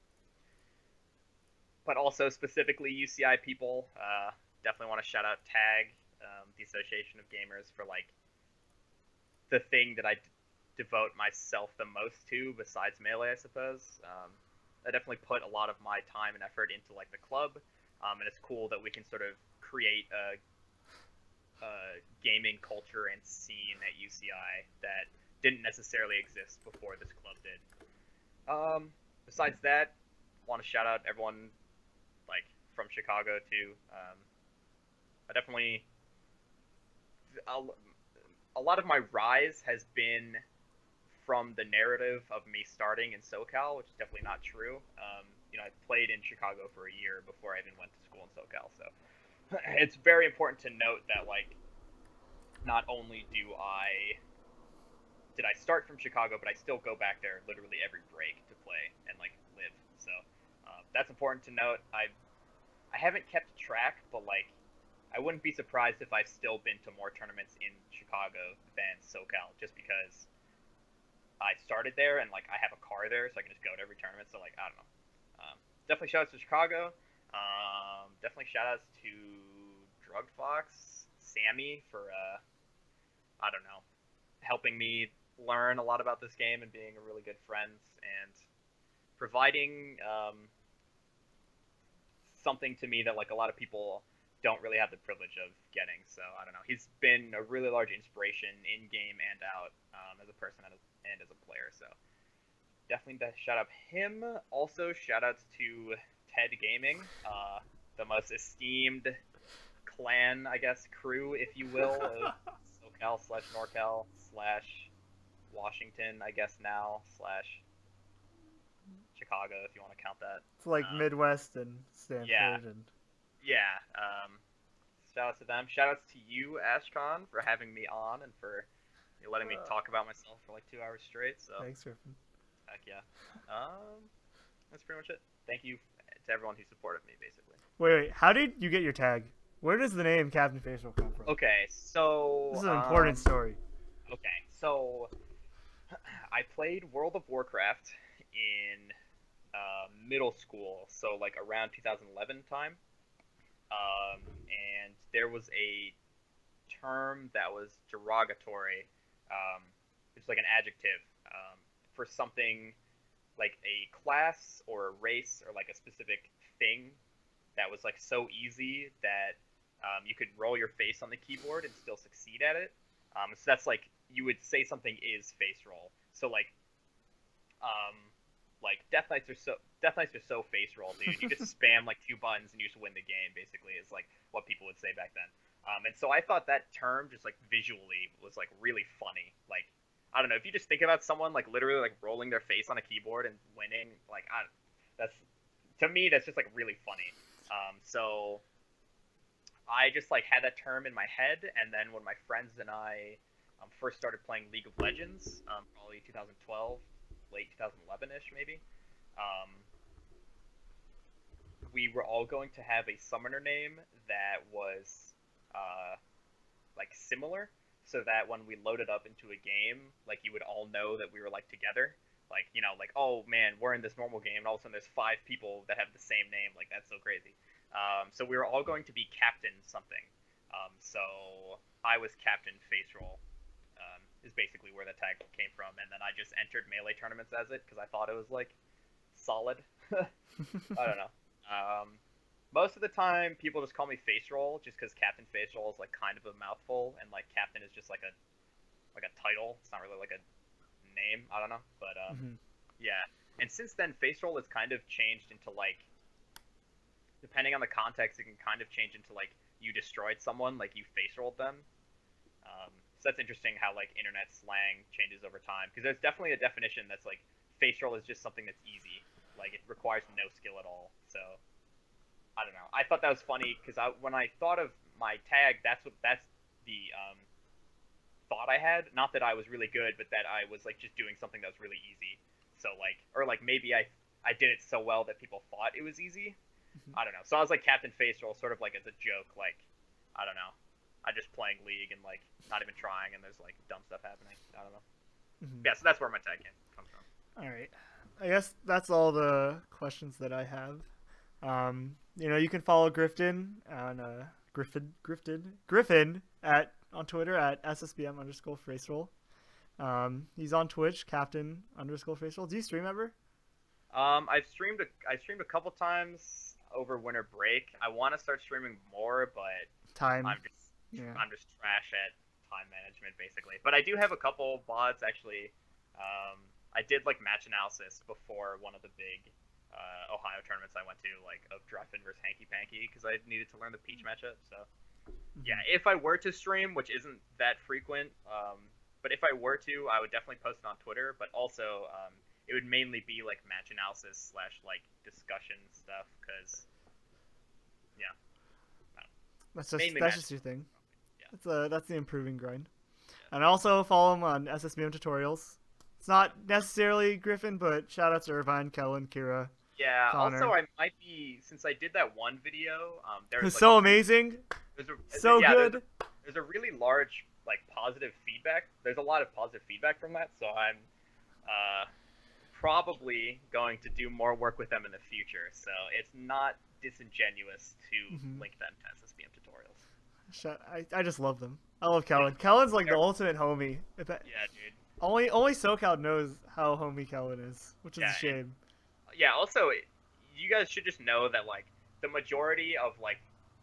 but also specifically U C I people, uh, definitely want to shout out TAG, um, the Association of Gamers, for like the thing that I d- devote myself the most to besides Melee, I suppose. Um, I definitely put a lot of my time and effort into like the club, um, and it's cool that we can sort of create a, a gaming culture and scene at U C I that didn't necessarily exist before this club did. Um, besides that, want to shout out everyone like from Chicago too. Um, I definitely a, a lot of my rise has been from the narrative of me starting in SoCal, which is definitely not true. Um, you know, I played in Chicago for a year before I even went to school in SoCal, so it's very important to note that like not only do I did I start from Chicago, but I still go back there literally every break to play and like live. So um, that's important to note. I I haven't kept track, but like I wouldn't be surprised if I've still been to more tournaments in Chicago than SoCal, just because I started there and like I have a car there, so I can just go to every tournament. So like I don't know. Um, definitely shout outs to Chicago. Um, definitely shout outs to Drug Fox, Sammy for uh, I don't know, helping me learn a lot about this game and being a really good friend and providing um, something to me that like a lot of people don't really have the privilege of getting. So I don't know. He's been a really large inspiration in game and out um, as a person and as, and as a player. So definitely shout out him. Also shout outs to Ted Gaming, uh, the most esteemed clan, I guess, crew, if you will, of SoCal slash NorCal slash Washington, I guess now, slash Chicago, if you want to count that. It's like Um, Midwest and Stanford yeah, and yeah. Um, shout outs to them. Shout outs to you, Ashkon, for having me on and for letting me talk about myself for like two hours straight. So, thanks, Griffin. heck yeah. Um, that's pretty much it. Thank you to everyone who supported me, basically. Wait, wait, how did you get your tag? Where does the name Captain Faceroll come from? Okay, so This is an important um, story. Okay, so I played World of Warcraft in uh, middle school, so like around two thousand eleven time. Um, and there was a term that was derogatory, um, it's like an adjective um, for something like a class or a race or like a specific thing that was like so easy that um, you could roll your face on the keyboard and still succeed at it. Um, so that's like you would say something is face roll. So like, um, like Death Knights are so Death Knights are so face roll, dude. You just spam like two buttons and you just win the game. Basically, is like what people would say back then. Um, and so I thought that term just like visually was like really funny. Like I don't know if you just think about someone like literally like rolling their face on a keyboard and winning. Like I, that's to me that's just like really funny. Um, so I just like had that term in my head, and then when my friends and I um, first started playing League of Legends, um, probably two thousand twelve, late two thousand eleven ish maybe, um, we were all going to have a summoner name that was uh, like similar, so that when we loaded up into a game, like you would all know that we were like together. Like you know, like oh man, we're in this normal game, and all of a sudden there's five people that have the same name. Like that's so crazy. Um, so we were all going to be Captain something. Um, so I was Captain Faceroll. Um, is basically where the tag came from, and then I just entered Melee tournaments as it because I thought it was like solid. I don't know. Um, most of the time, people just call me Faceroll just because Captain Faceroll is like kind of a mouthful, and like Captain is just like a like a title. It's not really like a name. I don't know, but um, mm-hmm. yeah. And since then, Faceroll has kind of changed into like, depending on the context, it can kind of change into like you destroyed someone, like you Facerolled them. Um, so that's interesting how like internet slang changes over time, because there's definitely a definition that's like Faceroll is just something that's easy. Like it requires no skill at all. So I don't know. I thought that was funny because I when I thought of my tag, that's what that's the um, thought I had. Not that I was really good, but that I was like just doing something that was really easy. So like, or like maybe I I did it so well that people thought it was easy. Mm-hmm. I don't know. So I was like Captain Faceroll, sort of like as a joke. Like I don't know. I just playing League and like not even trying, and there's like dumb stuff happening. I don't know. Mm-hmm. Yeah, so that's where my tag game comes from. All right. I guess that's all the questions that I have. Um, you know, you can follow Grifton on uh, Griffin Grifton Griffin at on Twitter at S S B M underscore Faceroll. Um, he's on Twitch, Captain underscore Faceroll. Do you stream ever? Um, I've streamed a I streamed a couple times over winter break. I want to start streaming more, but time. I'm just yeah. I'm just trash at time management basically. But I do have a couple V O Ds actually. Um, I did like match analysis before one of the big uh, Ohio tournaments I went to, like of Dreffin versus Hanky Panky, because I needed to learn the Peach matchup. So mm-hmm. yeah, if I were to stream, which isn't that frequent, um, but if I were to, I would definitely post it on Twitter. But also, um, it would mainly be like match analysis slash like discussion stuff, because yeah, that's just that's just your thing. Yeah, that's a that's the improving grind. Yeah. And also follow him on S S B M tutorials. It's not necessarily Griffin, but shout out to Irvine, Kellen, Kira. Yeah. Connor. Also, I might be since I did that one video. Um, there's it's like, so amazing. There's a, so yeah, good. There's a, there's a really large like positive feedback. There's a lot of positive feedback from that, so I'm uh, probably going to do more work with them in the future. So it's not disingenuous to mm-hmm. link them to S S B M tutorials. I I just love them. I love Kellen. Kellen's like the ultimate homie. If that, yeah, dude. Only only SoCal knows how homie Kellen is, which is yeah, a shame. And, yeah, also, you guys should just know that, like, the majority of, like,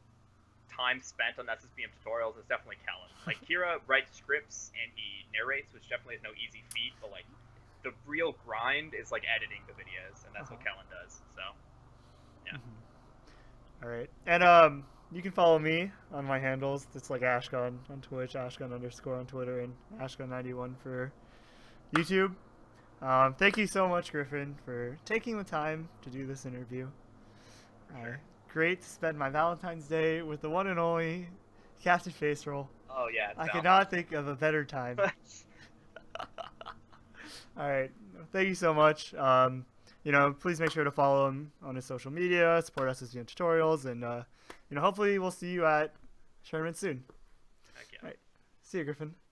time spent on S S B M tutorials is definitely Kellen. Like, Kira writes scripts and he narrates, which definitely is no easy feat, but, like, the real grind is, like, editing the videos, and that's uh-huh. what Kellen does, so, yeah. Mm-hmm. All right. And, um... you can follow me on my handles. It's like Ashkon on Twitch, Ashkon underscore on Twitter, and Ashkon ninety-one for YouTube. Um, thank you so much, Griffin, for taking the time to do this interview. Sure. Uh, great to spend my Valentine's Day with the one and only Captain Faceroll. Oh, yeah. I could not think of a better time. All right. Thank you so much. Um, you know, please make sure to follow him on his social media, support S S B M tutorials, and, uh, you know, hopefully we'll see you at tournament soon. Heck yeah. All right. See you, Griffin.